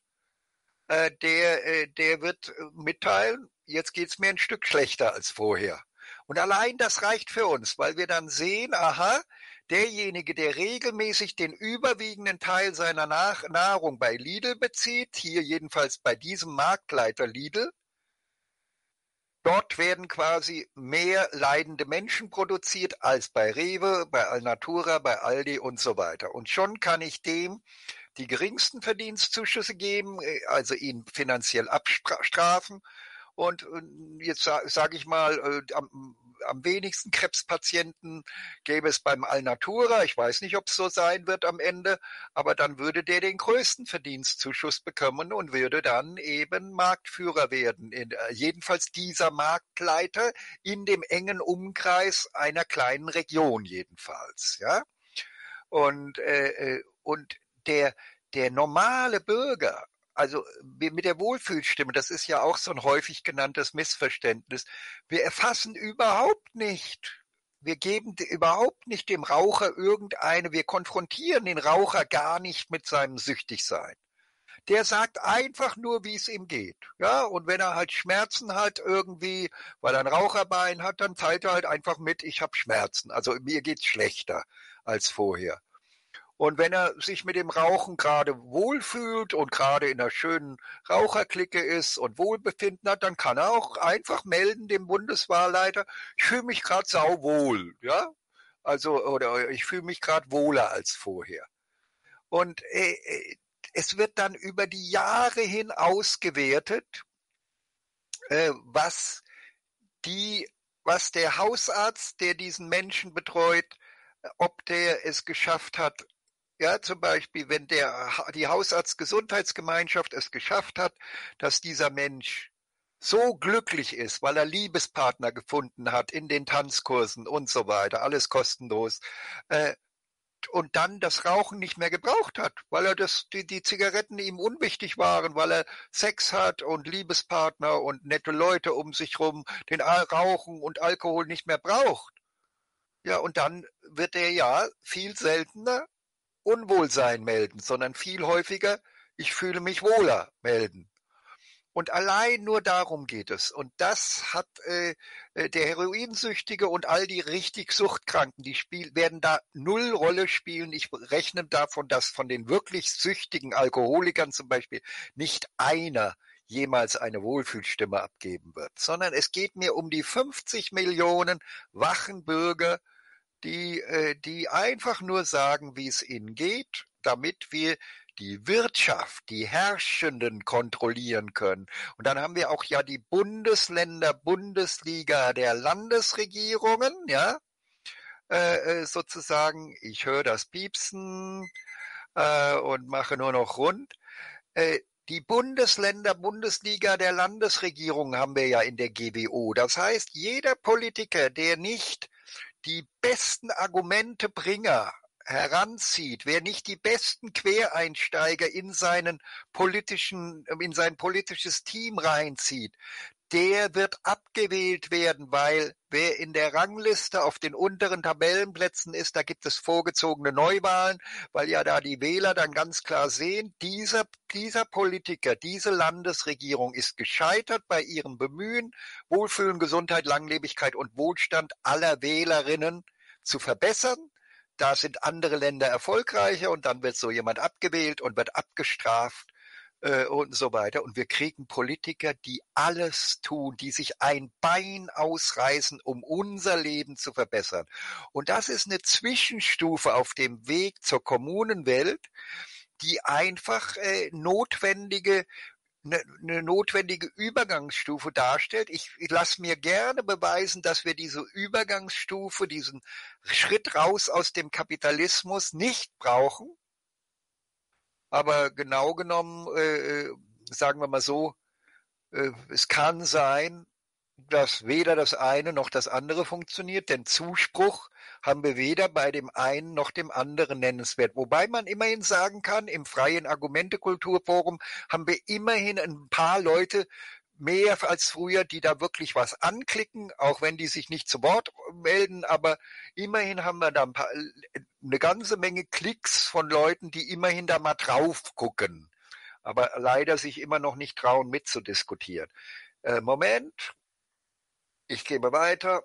der wird mitteilen, jetzt geht's mir ein Stück schlechter als vorher. Und allein das reicht für uns, weil wir dann sehen, aha, derjenige, der regelmäßig den überwiegenden Teil seiner Nahrung bei Lidl bezieht, hier jedenfalls bei diesem Marktleiter Lidl, dort werden quasi mehr leidende Menschen produziert als bei Rewe, bei Alnatura, bei Aldi und so weiter. Und schon kann ich dem die geringsten Verdienstzuschüsse geben, also ihn finanziell abstrafen. Und jetzt sage ich mal, am wenigsten Krebspatienten gäbe es beim Alnatura. Ich weiß nicht, ob es so sein wird am Ende, aber dann würde der den größten Verdienstzuschuss bekommen und würde dann eben Marktführer werden. Jedenfalls dieser Marktleiter in dem engen Umkreis einer kleinen Region jedenfalls. Ja? Und der normale Bürger, also mit der Wohlfühlstimme, das ist ja auch so ein häufig genanntes Missverständnis. Wir erfassen überhaupt nicht, wir geben überhaupt nicht dem Raucher wir konfrontieren den Raucher gar nicht mit seinem Süchtigsein. Der sagt einfach nur, wie es ihm geht. Ja, und wenn er halt Schmerzen hat irgendwie, weil er ein Raucherbein hat, dann teilt er halt einfach mit, ich habe Schmerzen. Also mir geht's schlechter als vorher. Und wenn er sich mit dem Rauchen gerade wohlfühlt und gerade in einer schönen Raucherklicke ist und Wohlbefinden hat, dann kann er auch einfach melden dem Bundeswahlleiter, ich fühle mich gerade sauwohl, ja? Also, oder ich fühle mich gerade wohler als vorher. Und es wird dann über die Jahre hin ausgewertet, was der Hausarzt, der diesen Menschen betreut, ob der es geschafft hat, ja, zum Beispiel, wenn die Hausarztgesundheitsgemeinschaft es geschafft hat, dass dieser Mensch so glücklich ist, weil er Liebespartner gefunden hat in den Tanzkursen und so weiter, alles kostenlos, und dann das Rauchen nicht mehr gebraucht hat, weil er die Zigaretten ihm unwichtig waren, weil er Sex hat und Liebespartner und nette Leute um sich rum, den Rauchen und Alkohol nicht mehr braucht. Ja, und dann wird er ja viel seltener Unwohlsein melden, sondern viel häufiger, ich fühle mich wohler melden. Und allein nur darum geht es. Und das hat der Heroinsüchtige und all die richtig Suchtkranken, die werden da null Rolle spielen. Ich rechne davon, dass von den wirklich süchtigen Alkoholikern zum Beispiel nicht einer jemals eine Wohlfühlstimme abgeben wird, sondern es geht mir um die 50 Millionen wachen Bürger, die einfach nur sagen, wie es ihnen geht, damit wir die Wirtschaft, die Herrschenden kontrollieren können. Und dann haben wir auch ja die Bundesländer, Bundesliga der Landesregierungen, ja, sozusagen, ich höre das Piepsen und mache nur noch rund. Die Bundesländer, Bundesliga der Landesregierungen haben wir ja in der GWO. Das heißt, jeder Politiker, der nicht die besten Argumentebringer heranzieht, wer nicht die besten Quereinsteiger in sein politisches Team reinzieht, der wird abgewählt werden, weil wer in der Rangliste auf den unteren Tabellenplätzen ist, da gibt es vorgezogene Neuwahlen, weil ja da die Wähler dann ganz klar sehen, dieser Politiker, diese Landesregierung ist gescheitert bei ihrem Bemühen, Wohlfühlen, Gesundheit, Langlebigkeit und Wohlstand aller Wählerinnen zu verbessern. Da sind andere Länder erfolgreicher und dann wird so jemand abgewählt und wird abgestraft und so weiter. Und wir kriegen Politiker, die alles tun, die sich ein Bein ausreißen, um unser Leben zu verbessern. Und das ist eine Zwischenstufe auf dem Weg zur Kommunenwelt, die einfach eine notwendige Übergangsstufe darstellt. Ich lasse mir gerne beweisen, dass wir diese Übergangsstufe, diesen Schritt raus aus dem Kapitalismus nicht brauchen. Aber genau genommen, sagen wir mal so, es kann sein, dass weder das eine noch das andere funktioniert, denn Zuspruch haben wir weder bei dem einen noch dem anderen nennenswert. Wobei man immerhin sagen kann, im freien Argumente-Kulturforum haben wir immerhin ein paar Leute mehr als früher, die da wirklich was anklicken, auch wenn die sich nicht zu Wort melden, aber immerhin haben wir da eine ganze Menge Klicks von Leuten, die immerhin da mal drauf gucken, aber leider sich immer noch nicht trauen mitzudiskutieren. Moment, ich gebe weiter.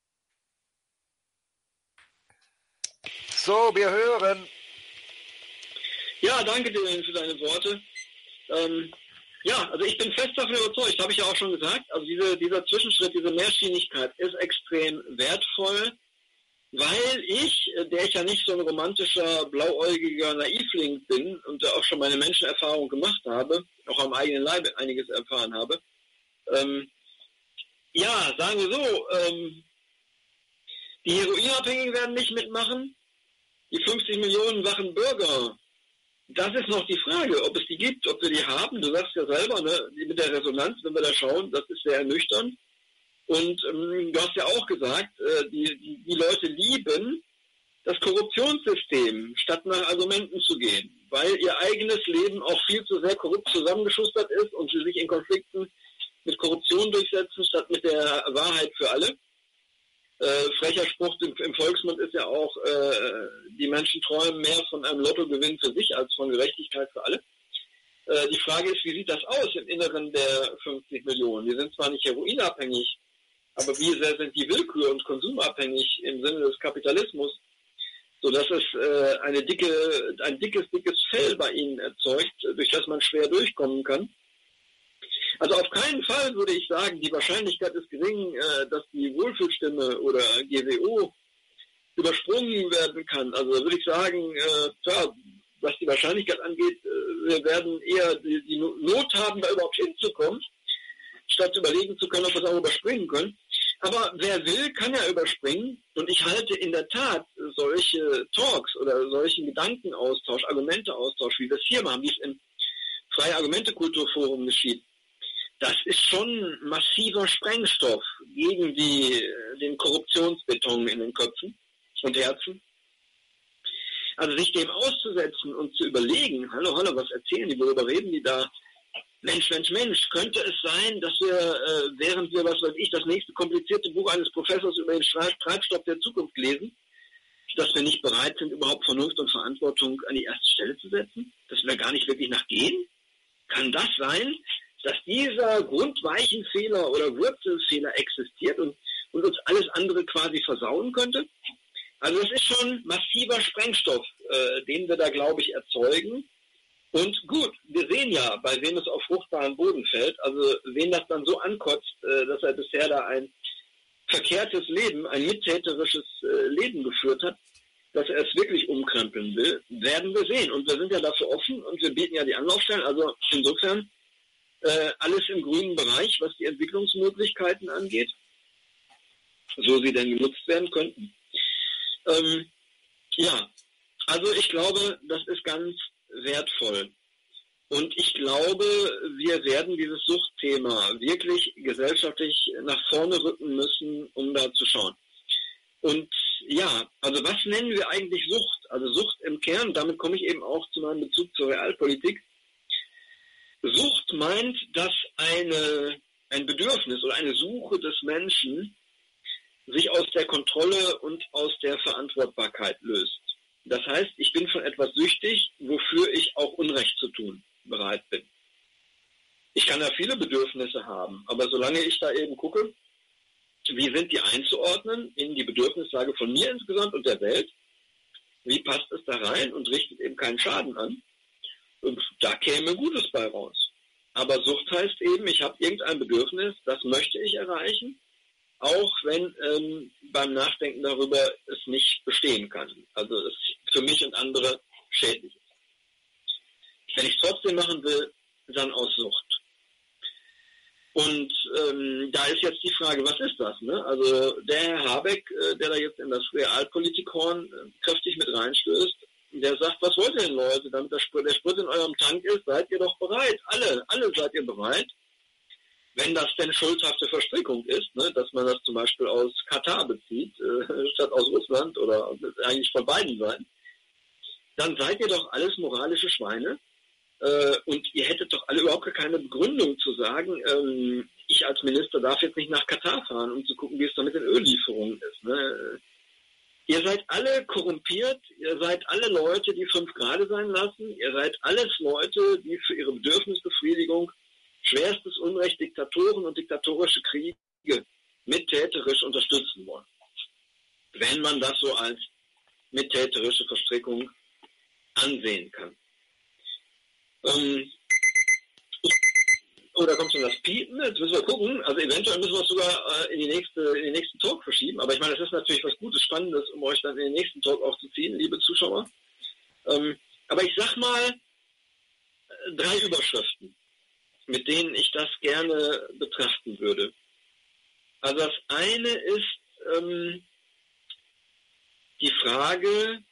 So, wir hören. Ja, danke dir für deine Worte. Ja, also ich bin fest davon überzeugt, habe ich ja auch schon gesagt, also dieser Zwischenschritt, diese Mehrschienigkeit ist extrem wertvoll, weil ich, der ich ja nicht so ein romantischer, blauäugiger Naivling bin und auch schon meine Menschenerfahrung gemacht habe, auch am eigenen Leib einiges erfahren habe, ja, sagen wir so, die Heroinabhängigen werden nicht mitmachen, die 50 Millionen wachen Bürger, das ist noch die Frage, ob es die gibt, ob wir die haben. Du sagst ja selber, ne, mit der Resonanz, wenn wir da schauen, das ist sehr ernüchternd. Und du hast ja auch gesagt, die Leute lieben das Korruptionssystem, statt nach Argumenten zu gehen, weil ihr eigenes Leben auch viel zu sehr korrupt zusammengeschustert ist und sie sich in Konflikten mit Korruption durchsetzen, statt mit der Wahrheit für alle. Frecher Spruch im Volksmund ist ja auch, die Menschen träumen mehr von einem Lottogewinn für sich als von Gerechtigkeit für alle. Die Frage ist, wie sieht das aus im Inneren der 50 Millionen? Wir sind zwar nicht heroinabhängig, aber wie sehr sind die willkür- und konsumabhängig im Sinne des Kapitalismus, sodass es ein dickes Fell bei ihnen erzeugt, durch das man schwer durchkommen kann. Also auf keinen Fall würde ich sagen, die Wahrscheinlichkeit ist gering, dass die Wohlfühlstimme oder GWO übersprungen werden kann. Also würde ich sagen, was die Wahrscheinlichkeit angeht, wir werden eher die Not haben, da überhaupt hinzukommen, statt überlegen zu können, ob wir es auch überspringen können. Aber wer will, kann ja überspringen. Und ich halte in der Tat solche Talks oder solchen Gedankenaustausch, Argumenteaustausch, wie wir es hier machen, wie es im Freie Argumente-Kulturforum geschieht, das ist schon massiver Sprengstoff gegen den Korruptionsbeton in den Köpfen und Herzen. Also sich dem auszusetzen und zu überlegen, hallo, was erzählen die, worüber reden die da? Mensch, könnte es sein, dass wir, während wir, was weiß ich, das nächste komplizierte Buch eines Professors über den Treibstoff der Zukunft lesen, dass wir nicht bereit sind, überhaupt Vernunft und Verantwortung an die erste Stelle zu setzen? Dass wir gar nicht wirklich nachgehen? Kann das sein, dass dieser Grundweichenfehler oder Wurzelfehler existiert und uns alles andere quasi versauen könnte? Also das ist schon massiver Sprengstoff, den wir da, glaube ich, erzeugen. Und gut, wir sehen ja, bei wem es auf fruchtbaren Boden fällt, also wen das dann so ankotzt, dass er bisher da ein verkehrtes Leben, ein mittäterisches Leben geführt hat, dass er es wirklich umkrempeln will, werden wir sehen. Und wir sind ja dafür offen und wir bieten ja die Anlaufstellen. Also insofern alles im grünen Bereich, was die Entwicklungsmöglichkeiten angeht, so sie denn genutzt werden könnten. Ja, also ich glaube, das ist ganz wertvoll. Und ich glaube, wir werden dieses Suchtthema wirklich gesellschaftlich nach vorne rücken müssen, um da zu schauen. Und Ja, also was nennen wir eigentlich Sucht? Also Sucht im Kern, damit komme ich eben auch zu meinem Bezug zur Realpolitik. Sucht meint, dass ein Bedürfnis oder eine Suche des Menschen sich aus der Kontrolle und aus der Verantwortbarkeit löst. Das heißt, ich bin von etwas süchtig, wofür ich auch Unrecht zu tun bereit bin. Ich kann ja viele Bedürfnisse haben, aber solange ich da eben gucke, wie sind die einzuordnen in die Bedürfnislage von mir insgesamt und der Welt, wie passt es da rein und richtet eben keinen Schaden an, und da käme Gutes bei raus. Aber Sucht heißt eben, ich habe irgendein Bedürfnis, das möchte ich erreichen, auch wenn beim Nachdenken darüber es nicht bestehen kann. Also es für mich und andere schädlich ist. Wenn ich es trotzdem machen will, dann aus Sucht. Und da ist jetzt die Frage, was ist das? Ne? Also der Herr Habeck, der da jetzt in das Realpolitikhorn kräftig mit reinstößt, der sagt, was wollt ihr denn, Leute, damit der Sprit in eurem Tank ist, seid ihr doch bereit. Alle seid ihr bereit, wenn das denn schuldhafte Verstrickung ist, ne, dass man das zum Beispiel aus Katar bezieht, statt aus Russland oder eigentlich von beiden Seiten, dann seid ihr doch alles moralische Schweine. Und ihr hättet doch alle überhaupt keine Begründung zu sagen, ich als Minister darf jetzt nicht nach Katar fahren, um zu gucken, wie es da mit den Öllieferungen ist. Ne? Ihr seid alle korrumpiert, ihr seid alle Leute, die 5 Grade sein lassen, ihr seid alles Leute, die für ihre Bedürfnisbefriedigung schwerstes Unrecht, Diktatoren und diktatorische Kriege mittäterisch unterstützen wollen. Wenn man das so als mittäterische Verstrickung ansehen kann. Da kommt schon das Piepen, jetzt müssen wir gucken, also eventuell müssen wir es sogar in den nächsten Talk verschieben, aber ich meine, das ist natürlich was Gutes, Spannendes, um euch dann in den nächsten Talk aufzuziehen, liebe Zuschauer. Aber ich sag mal 3 Überschriften, mit denen ich das gerne betrachten würde. Also das eine ist die Frage,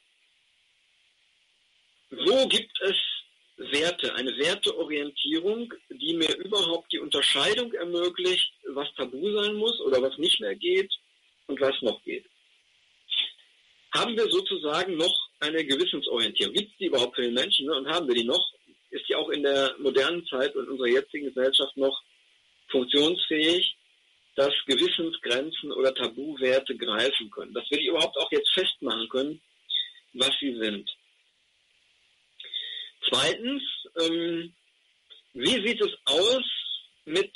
wo gibt es Werte, eine Werteorientierung, die mir überhaupt die Unterscheidung ermöglicht, was tabu sein muss oder was nicht mehr geht und was noch geht. Haben wir sozusagen noch eine Gewissensorientierung? Gibt es die überhaupt für den Menschen, ne? Und haben wir die noch? Ist die auch in der modernen Zeit und unserer jetzigen Gesellschaft noch funktionsfähig, dass Gewissensgrenzen oder Tabuwerte greifen können? Dass wir die überhaupt auch jetzt festmachen können, was sie sind. Zweitens, wie sieht es aus mit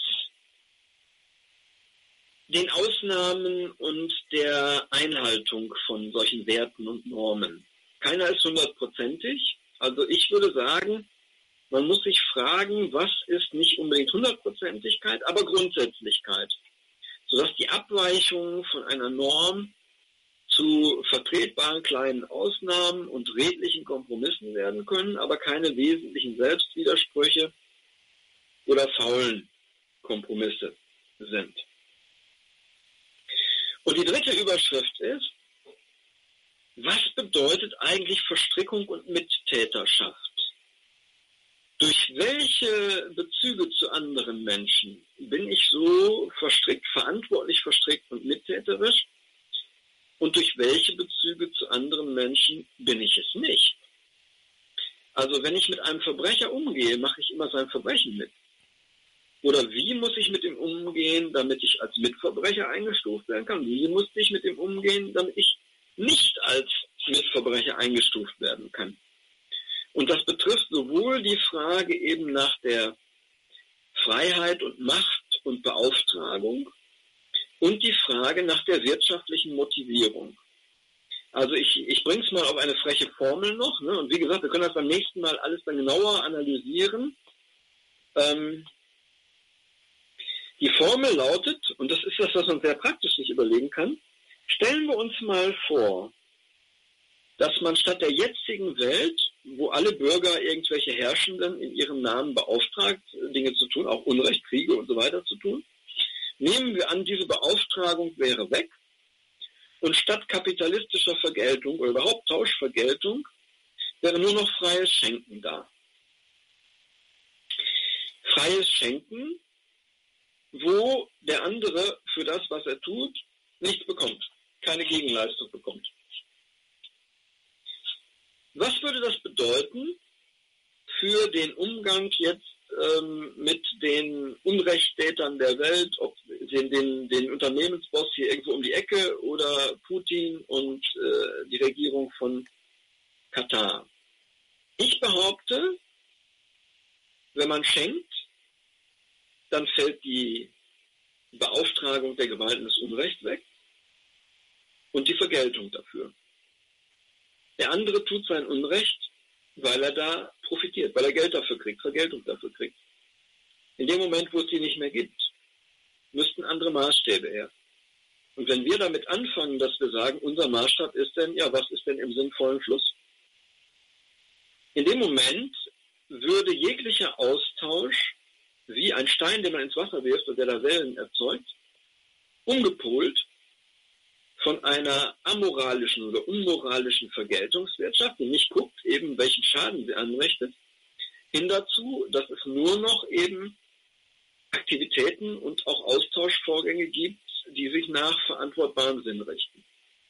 den Ausnahmen und der Einhaltung von solchen Werten und Normen? Keiner ist 100%. Also ich würde sagen, man muss sich fragen, was ist nicht unbedingt 100%igkeit, aber Grundsätzlichkeit, sodass die Abweichungen von einer Norm zu vertretbaren kleinen Ausnahmen und redlichen Kompromissen werden können, aber keine wesentlichen Selbstwidersprüche oder faulen Kompromisse sind. Und die dritte Überschrift ist, was bedeutet eigentlich Verstrickung und Mittäterschaft? Durch welche Bezüge zu anderen Menschen bin ich so verstrickt, verantwortlich verstrickt und mittäterisch? Und durch welche Bezüge zu anderen Menschen bin ich es nicht? Also wenn ich mit einem Verbrecher umgehe, mache ich immer sein Verbrechen mit. Oder wie muss ich mit ihm umgehen, damit ich als Mitverbrecher eingestuft werden kann? Wie muss ich mit ihm umgehen, damit ich nicht als Mitverbrecher eingestuft werden kann? Und das betrifft sowohl die Frage eben nach der Freiheit und Macht und Beauftragung, und die Frage nach der wirtschaftlichen Motivierung. Also ich bringe es mal auf eine freche Formel noch, ne? Und wie gesagt, wir können das beim nächsten Mal alles dann genauer analysieren. Die Formel lautet, und das ist das, was man sehr praktisch sich überlegen kann, stellen wir uns mal vor, dass man statt der jetzigen Welt, wo alle Bürger irgendwelche Herrschenden in ihrem Namen beauftragt, Dinge zu tun, auch Unrecht, Kriege und so weiter zu tun, nehmen wir an, diese Beauftragung wäre weg und statt kapitalistischer Vergeltung oder überhaupt Tauschvergeltung wäre nur noch freies Schenken da. Freies Schenken, wo der andere für das, was er tut, nichts bekommt, keine Gegenleistung bekommt. Was würde das bedeuten für den Umgang jetzt mit den Unrechtstätern der Welt, ob den Unternehmensboss hier irgendwo um die Ecke oder Putin und die Regierung von Katar? Ich behaupte, wenn man schenkt, dann fällt die Beauftragung der Gewalten des Unrechts weg und die Vergeltung dafür. Der andere tut sein Unrecht, weil er da profitiert, weil er Geld dafür kriegt, Vergeltung dafür kriegt. In dem Moment, wo es die nicht mehr gibt, müssten andere Maßstäbe her. Und wenn wir damit anfangen, dass wir sagen, unser Maßstab ist denn, ja, was ist denn im sinnvollen Fluss? In dem Moment würde jeglicher Austausch, wie ein Stein, den man ins Wasser wirft und der da Wellen erzeugt, umgepolt von einer amoralischen oder unmoralischen Vergeltungswirtschaft, die nicht guckt, eben welchen Schaden sie anrichtet, hin dazu, dass es nur noch eben Aktivitäten und auch Austauschvorgänge gibt, die sich nach verantwortbarem Sinn richten.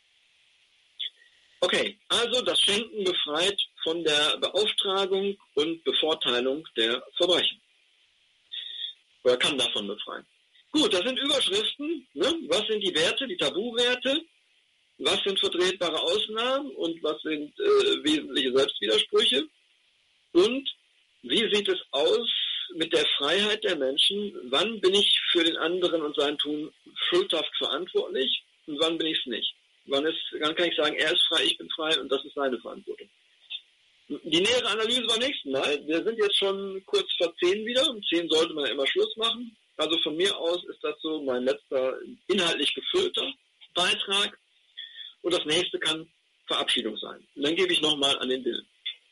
Okay, also das Schenken befreit von der Beauftragung und Bevorteilung der Verbrechen. Oder kann davon befreien. Gut, das sind Überschriften. Ne? Was sind die Werte, die Tabuwerte? Was sind vertretbare Ausnahmen und was sind wesentliche Selbstwidersprüche? Und wie sieht es aus mit der Freiheit der Menschen? Wann bin ich für den anderen und sein Tun schuldhaft verantwortlich und wann bin ich es nicht? Wann kann ich sagen, er ist frei, ich bin frei und das ist seine Verantwortung. Die nähere Analyse beim nächsten Mal. Wir sind jetzt schon kurz vor 10 wieder. Um 10 sollte man ja immer Schluss machen. Also von mir aus ist das so mein letzter inhaltlich gefüllter Beitrag. Und das nächste kann Verabschiedung sein. Und dann gebe ich nochmal an den Bill.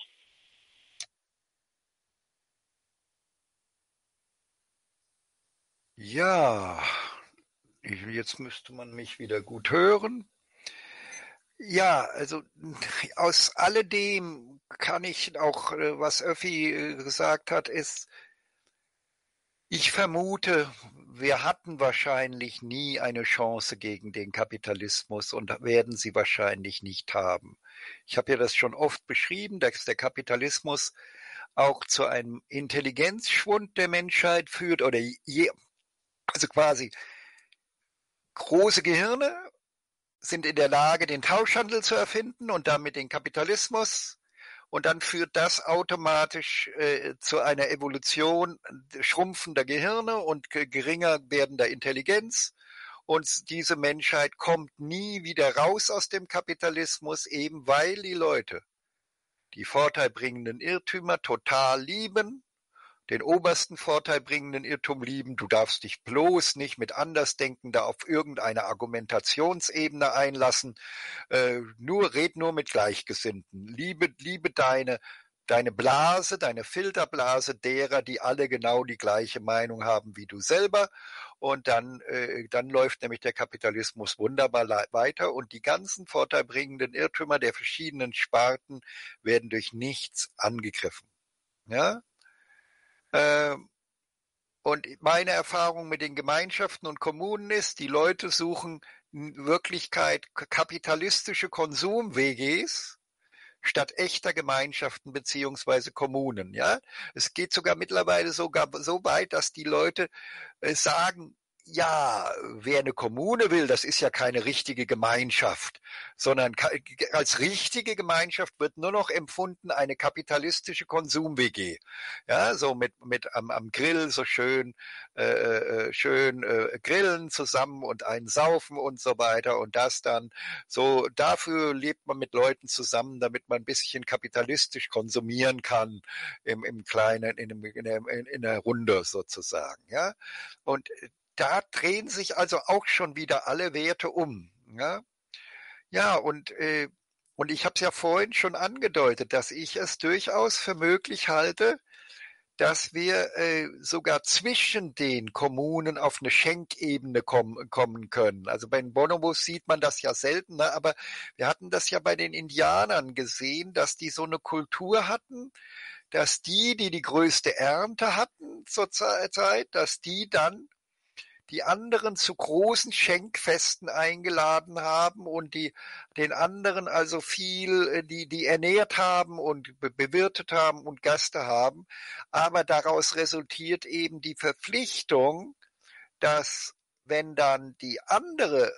Ja, jetzt müsste man mich wieder gut hören. Ja, also aus alledem kann ich auch, was Öffi gesagt hat, ist, ich vermute, wir hatten wahrscheinlich nie eine Chance gegen den Kapitalismus und werden sie wahrscheinlich nicht haben. Ich habe ja das schon oft beschrieben, dass der Kapitalismus auch zu einem Intelligenzschwund der Menschheit führt oder also quasi große Gehirne sind in der Lage, den Tauschhandel zu erfinden und damit den Kapitalismus. Und dann führt das automatisch zu einer Evolution schrumpfender Gehirne und geringer werdender Intelligenz. Und diese Menschheit kommt nie wieder raus aus dem Kapitalismus, eben weil die Leute die vorteilbringenden Irrtümer total lieben, den obersten vorteilbringenden Irrtum lieben. Du darfst dich bloß nicht mit Andersdenkender auf irgendeine Argumentationsebene einlassen. Red nur mit Gleichgesinnten. Liebe deine Blase, deine Filterblase derer, die alle genau die gleiche Meinung haben wie du selber. Und dann läuft nämlich der Kapitalismus wunderbar weiter und die ganzen vorteilbringenden Irrtümer der verschiedenen Sparten werden durch nichts angegriffen. Ja? Und meine Erfahrung mit den Gemeinschaften und Kommunen ist, die Leute suchen in Wirklichkeit kapitalistische Konsum-WGs statt echter Gemeinschaften beziehungsweise Kommunen. Ja, es geht sogar mittlerweile sogar so weit, dass die Leute sagen, ja, wer eine Kommune will, das ist ja keine richtige Gemeinschaft, sondern als richtige Gemeinschaft wird nur noch empfunden eine kapitalistische Konsum-WG. Ja, so mit am Grill so schön grillen zusammen und einen saufen und so weiter und das dann so, dafür lebt man mit Leuten zusammen, damit man ein bisschen kapitalistisch konsumieren kann im Kleinen, in der Runde sozusagen. Ja, und da drehen sich also auch schon wieder alle Werte um. Ja, und ich habe es ja vorhin schon angedeutet, dass ich es durchaus für möglich halte, dass wir sogar zwischen den Kommunen auf eine Schenkebene kommen können. Also bei den Bonobos sieht man das ja selten, ne? Aber wir hatten das ja bei den Indianern gesehen, dass die so eine Kultur hatten, dass die größte Ernte hatten zur Zeit, dass die dann die anderen zu großen Schenkfesten eingeladen haben und den anderen also viel, die ernährt haben und bewirtet haben und Gäste haben. Aber daraus resultiert eben die Verpflichtung, dass wenn dann der andere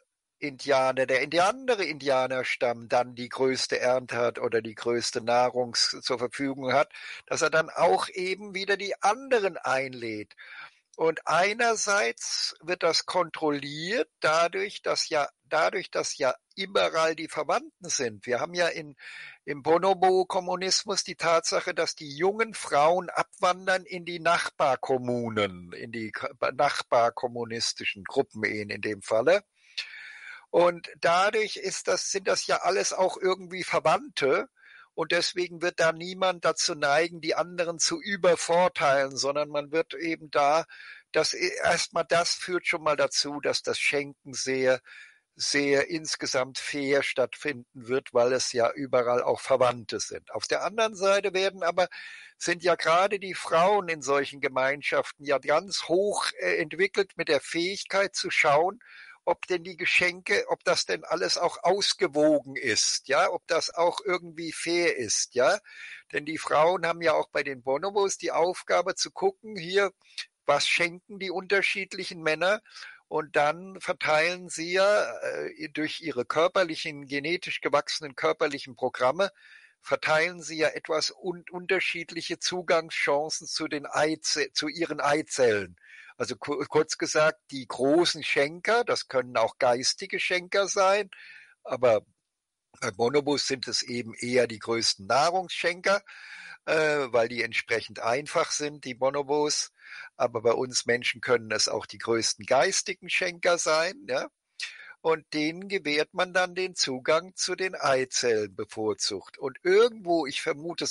Indianerstamm dann die größte Ernte hat oder die größte Nahrung zur Verfügung hat, dass er dann auch eben wieder die anderen einlädt. Und einerseits wird das kontrolliert dadurch, dass ja überall die Verwandten sind. Wir haben ja im Bonobo-Kommunismus die Tatsache, dass die jungen Frauen abwandern in die Nachbarkommunen, in die nachbarkommunistischen Gruppenehen in dem Falle. Und dadurch sind das ja alles auch irgendwie Verwandte. Und deswegen wird da niemand dazu neigen, die anderen zu übervorteilen, sondern man wird eben das führt schon mal dazu, dass das Schenken sehr, sehr insgesamt fair stattfinden wird, weil es ja überall auch Verwandte sind. Auf der anderen Seite sind ja gerade die Frauen in solchen Gemeinschaften ja ganz hoch entwickelt mit der Fähigkeit zu schauen, ob denn die Geschenke, ob das denn alles auch ausgewogen ist, ja, ob das auch irgendwie fair ist, ja. Denn die Frauen haben ja auch bei den Bonobos die Aufgabe zu gucken, hier, was schenken die unterschiedlichen Männer? Und dann verteilen sie ja durch ihre genetisch gewachsenen körperlichen Programme, verteilen sie ja etwas unterschiedliche Zugangschancen zu ihren Eizellen. Also kurz gesagt, die großen Schenker, das können auch geistige Schenker sein, aber bei Bonobos sind es eben eher die größten Nahrungsschenker, weil die entsprechend einfach sind, die Bonobos. Aber bei uns Menschen können es auch die größten geistigen Schenker sein, ja. Und denen gewährt man dann den Zugang zu den Eizellen bevorzugt. Und irgendwo, ich vermute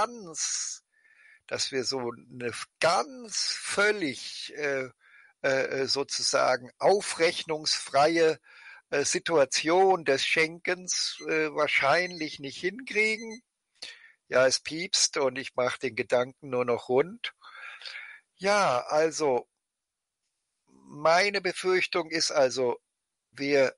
dass wir so eine ganz völlig sozusagen aufrechnungsfreie Situation des Schenkens wahrscheinlich nicht hinkriegen. Ja, es piepst und ich mache den Gedanken nur noch rund. Ja, also meine Befürchtung ist also, wir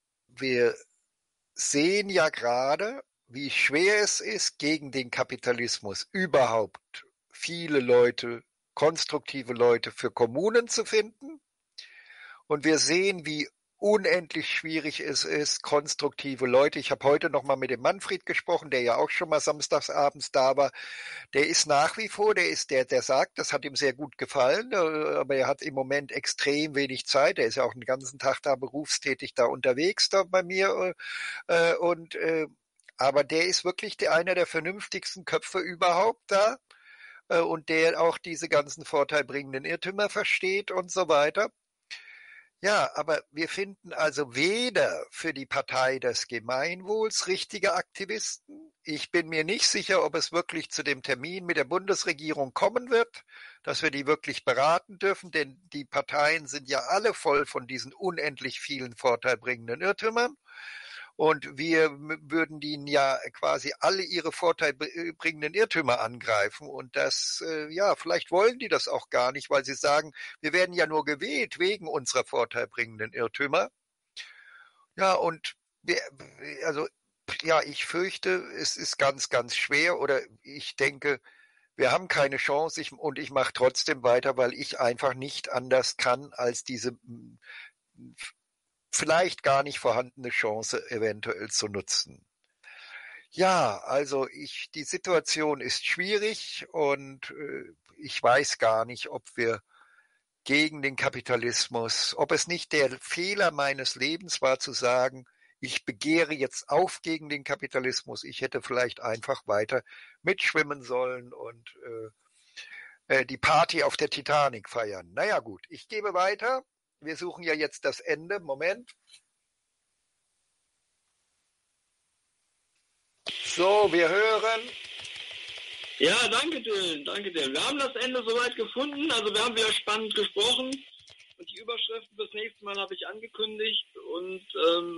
sehen ja gerade, wie schwer es ist, gegen den Kapitalismus überhaupt viele Leute, konstruktive Leute für Kommunen zu finden. Und wir sehen, wie unendlich schwierig es ist, konstruktive Leute. Ich habe heute noch mal mit dem Manfred gesprochen, der ja auch schon mal samstagsabends da war. Der ist nach wie vor, der sagt, das hat ihm sehr gut gefallen, aber er hat im Moment extrem wenig Zeit. Er ist ja auch den ganzen Tag da berufstätig da unterwegs da bei mir aber der ist wirklich einer der vernünftigsten Köpfe überhaupt da und der auch diese ganzen vorteilbringenden Irrtümer versteht und so weiter. Ja, aber wir finden also weder für die Partei des Gemeinwohls richtige Aktivisten. Ich bin mir nicht sicher, ob es wirklich zu dem Termin mit der Bundesregierung kommen wird, dass wir die wirklich beraten dürfen, denn die Parteien sind ja alle voll von diesen unendlich vielen vorteilbringenden Irrtümern. Und wir würden ihnen ja quasi alle ihre vorteilbringenden Irrtümer angreifen. Und vielleicht wollen die das auch gar nicht, weil sie sagen, wir werden ja nur gewählt wegen unserer vorteilbringenden Irrtümer. Ja, ich fürchte, es ist ganz, ganz schwer oder ich denke, wir haben keine Chance und ich mache trotzdem weiter, weil ich einfach nicht anders kann, als diese vielleicht gar nicht vorhandene Chance eventuell zu nutzen. Ja, also die Situation ist schwierig und ich weiß gar nicht, ob wir gegen den Kapitalismus, ob es nicht der Fehler meines Lebens war zu sagen, ich begehre jetzt auf gegen den Kapitalismus. Ich hätte vielleicht einfach weiter mitschwimmen sollen und die Party auf der Titanic feiern. Naja gut, ich gebe weiter. Wir suchen ja jetzt das Ende. Moment. So, wir hören. Ja, danke Dylan, danke Dylan. Wir haben das Ende soweit gefunden, also wir haben wieder spannend gesprochen und die Überschriften fürs nächste Mal habe ich angekündigt und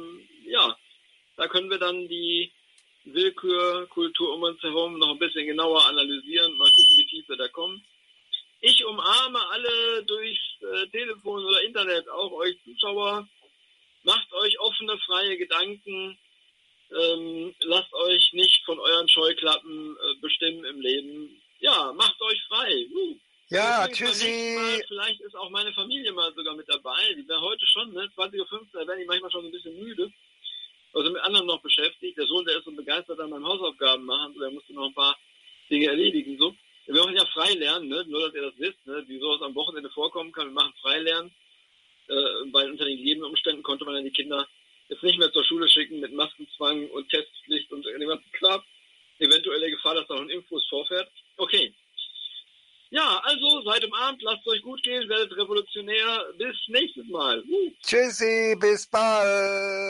da können wir dann die Willkürkultur um uns herum noch ein bisschen genauer analysieren, mal gucken, wie tief wir da kommen. Ich umarme alle durchs Telefon oder Internet, auch euch Zuschauer, macht euch offene, freie Gedanken, lasst euch nicht von euren Scheuklappen bestimmen im Leben. Ja, macht euch frei. Ja, tschüssi. Mal, vielleicht ist auch meine Familie mal sogar mit dabei. Die wäre heute schon, ne, 20.15 Uhr, da werden die manchmal schon ein bisschen müde. Also mit anderen noch beschäftigt. Der Sohn, der ist so begeistert an meinen Hausaufgaben machen, so, der musste noch ein paar Dinge erledigen. So. Wir machen ja Freilernen, ne? Nur dass ihr das wisst, ne? Wie sowas am Wochenende vorkommen kann. Wir machen Freilernen, weil unter den gegebenen Umständen konnte man dann die Kinder jetzt nicht mehr zur Schule schicken mit Maskenzwang und Testpflicht und dem ganzen Kram. Eventuelle Gefahr, dass da noch ein Impfbus vorfährt. Okay. Ja, also seid umarmt, lasst es euch gut gehen, werdet revolutionär. Bis nächstes Mal. Tschüssi, bis bald.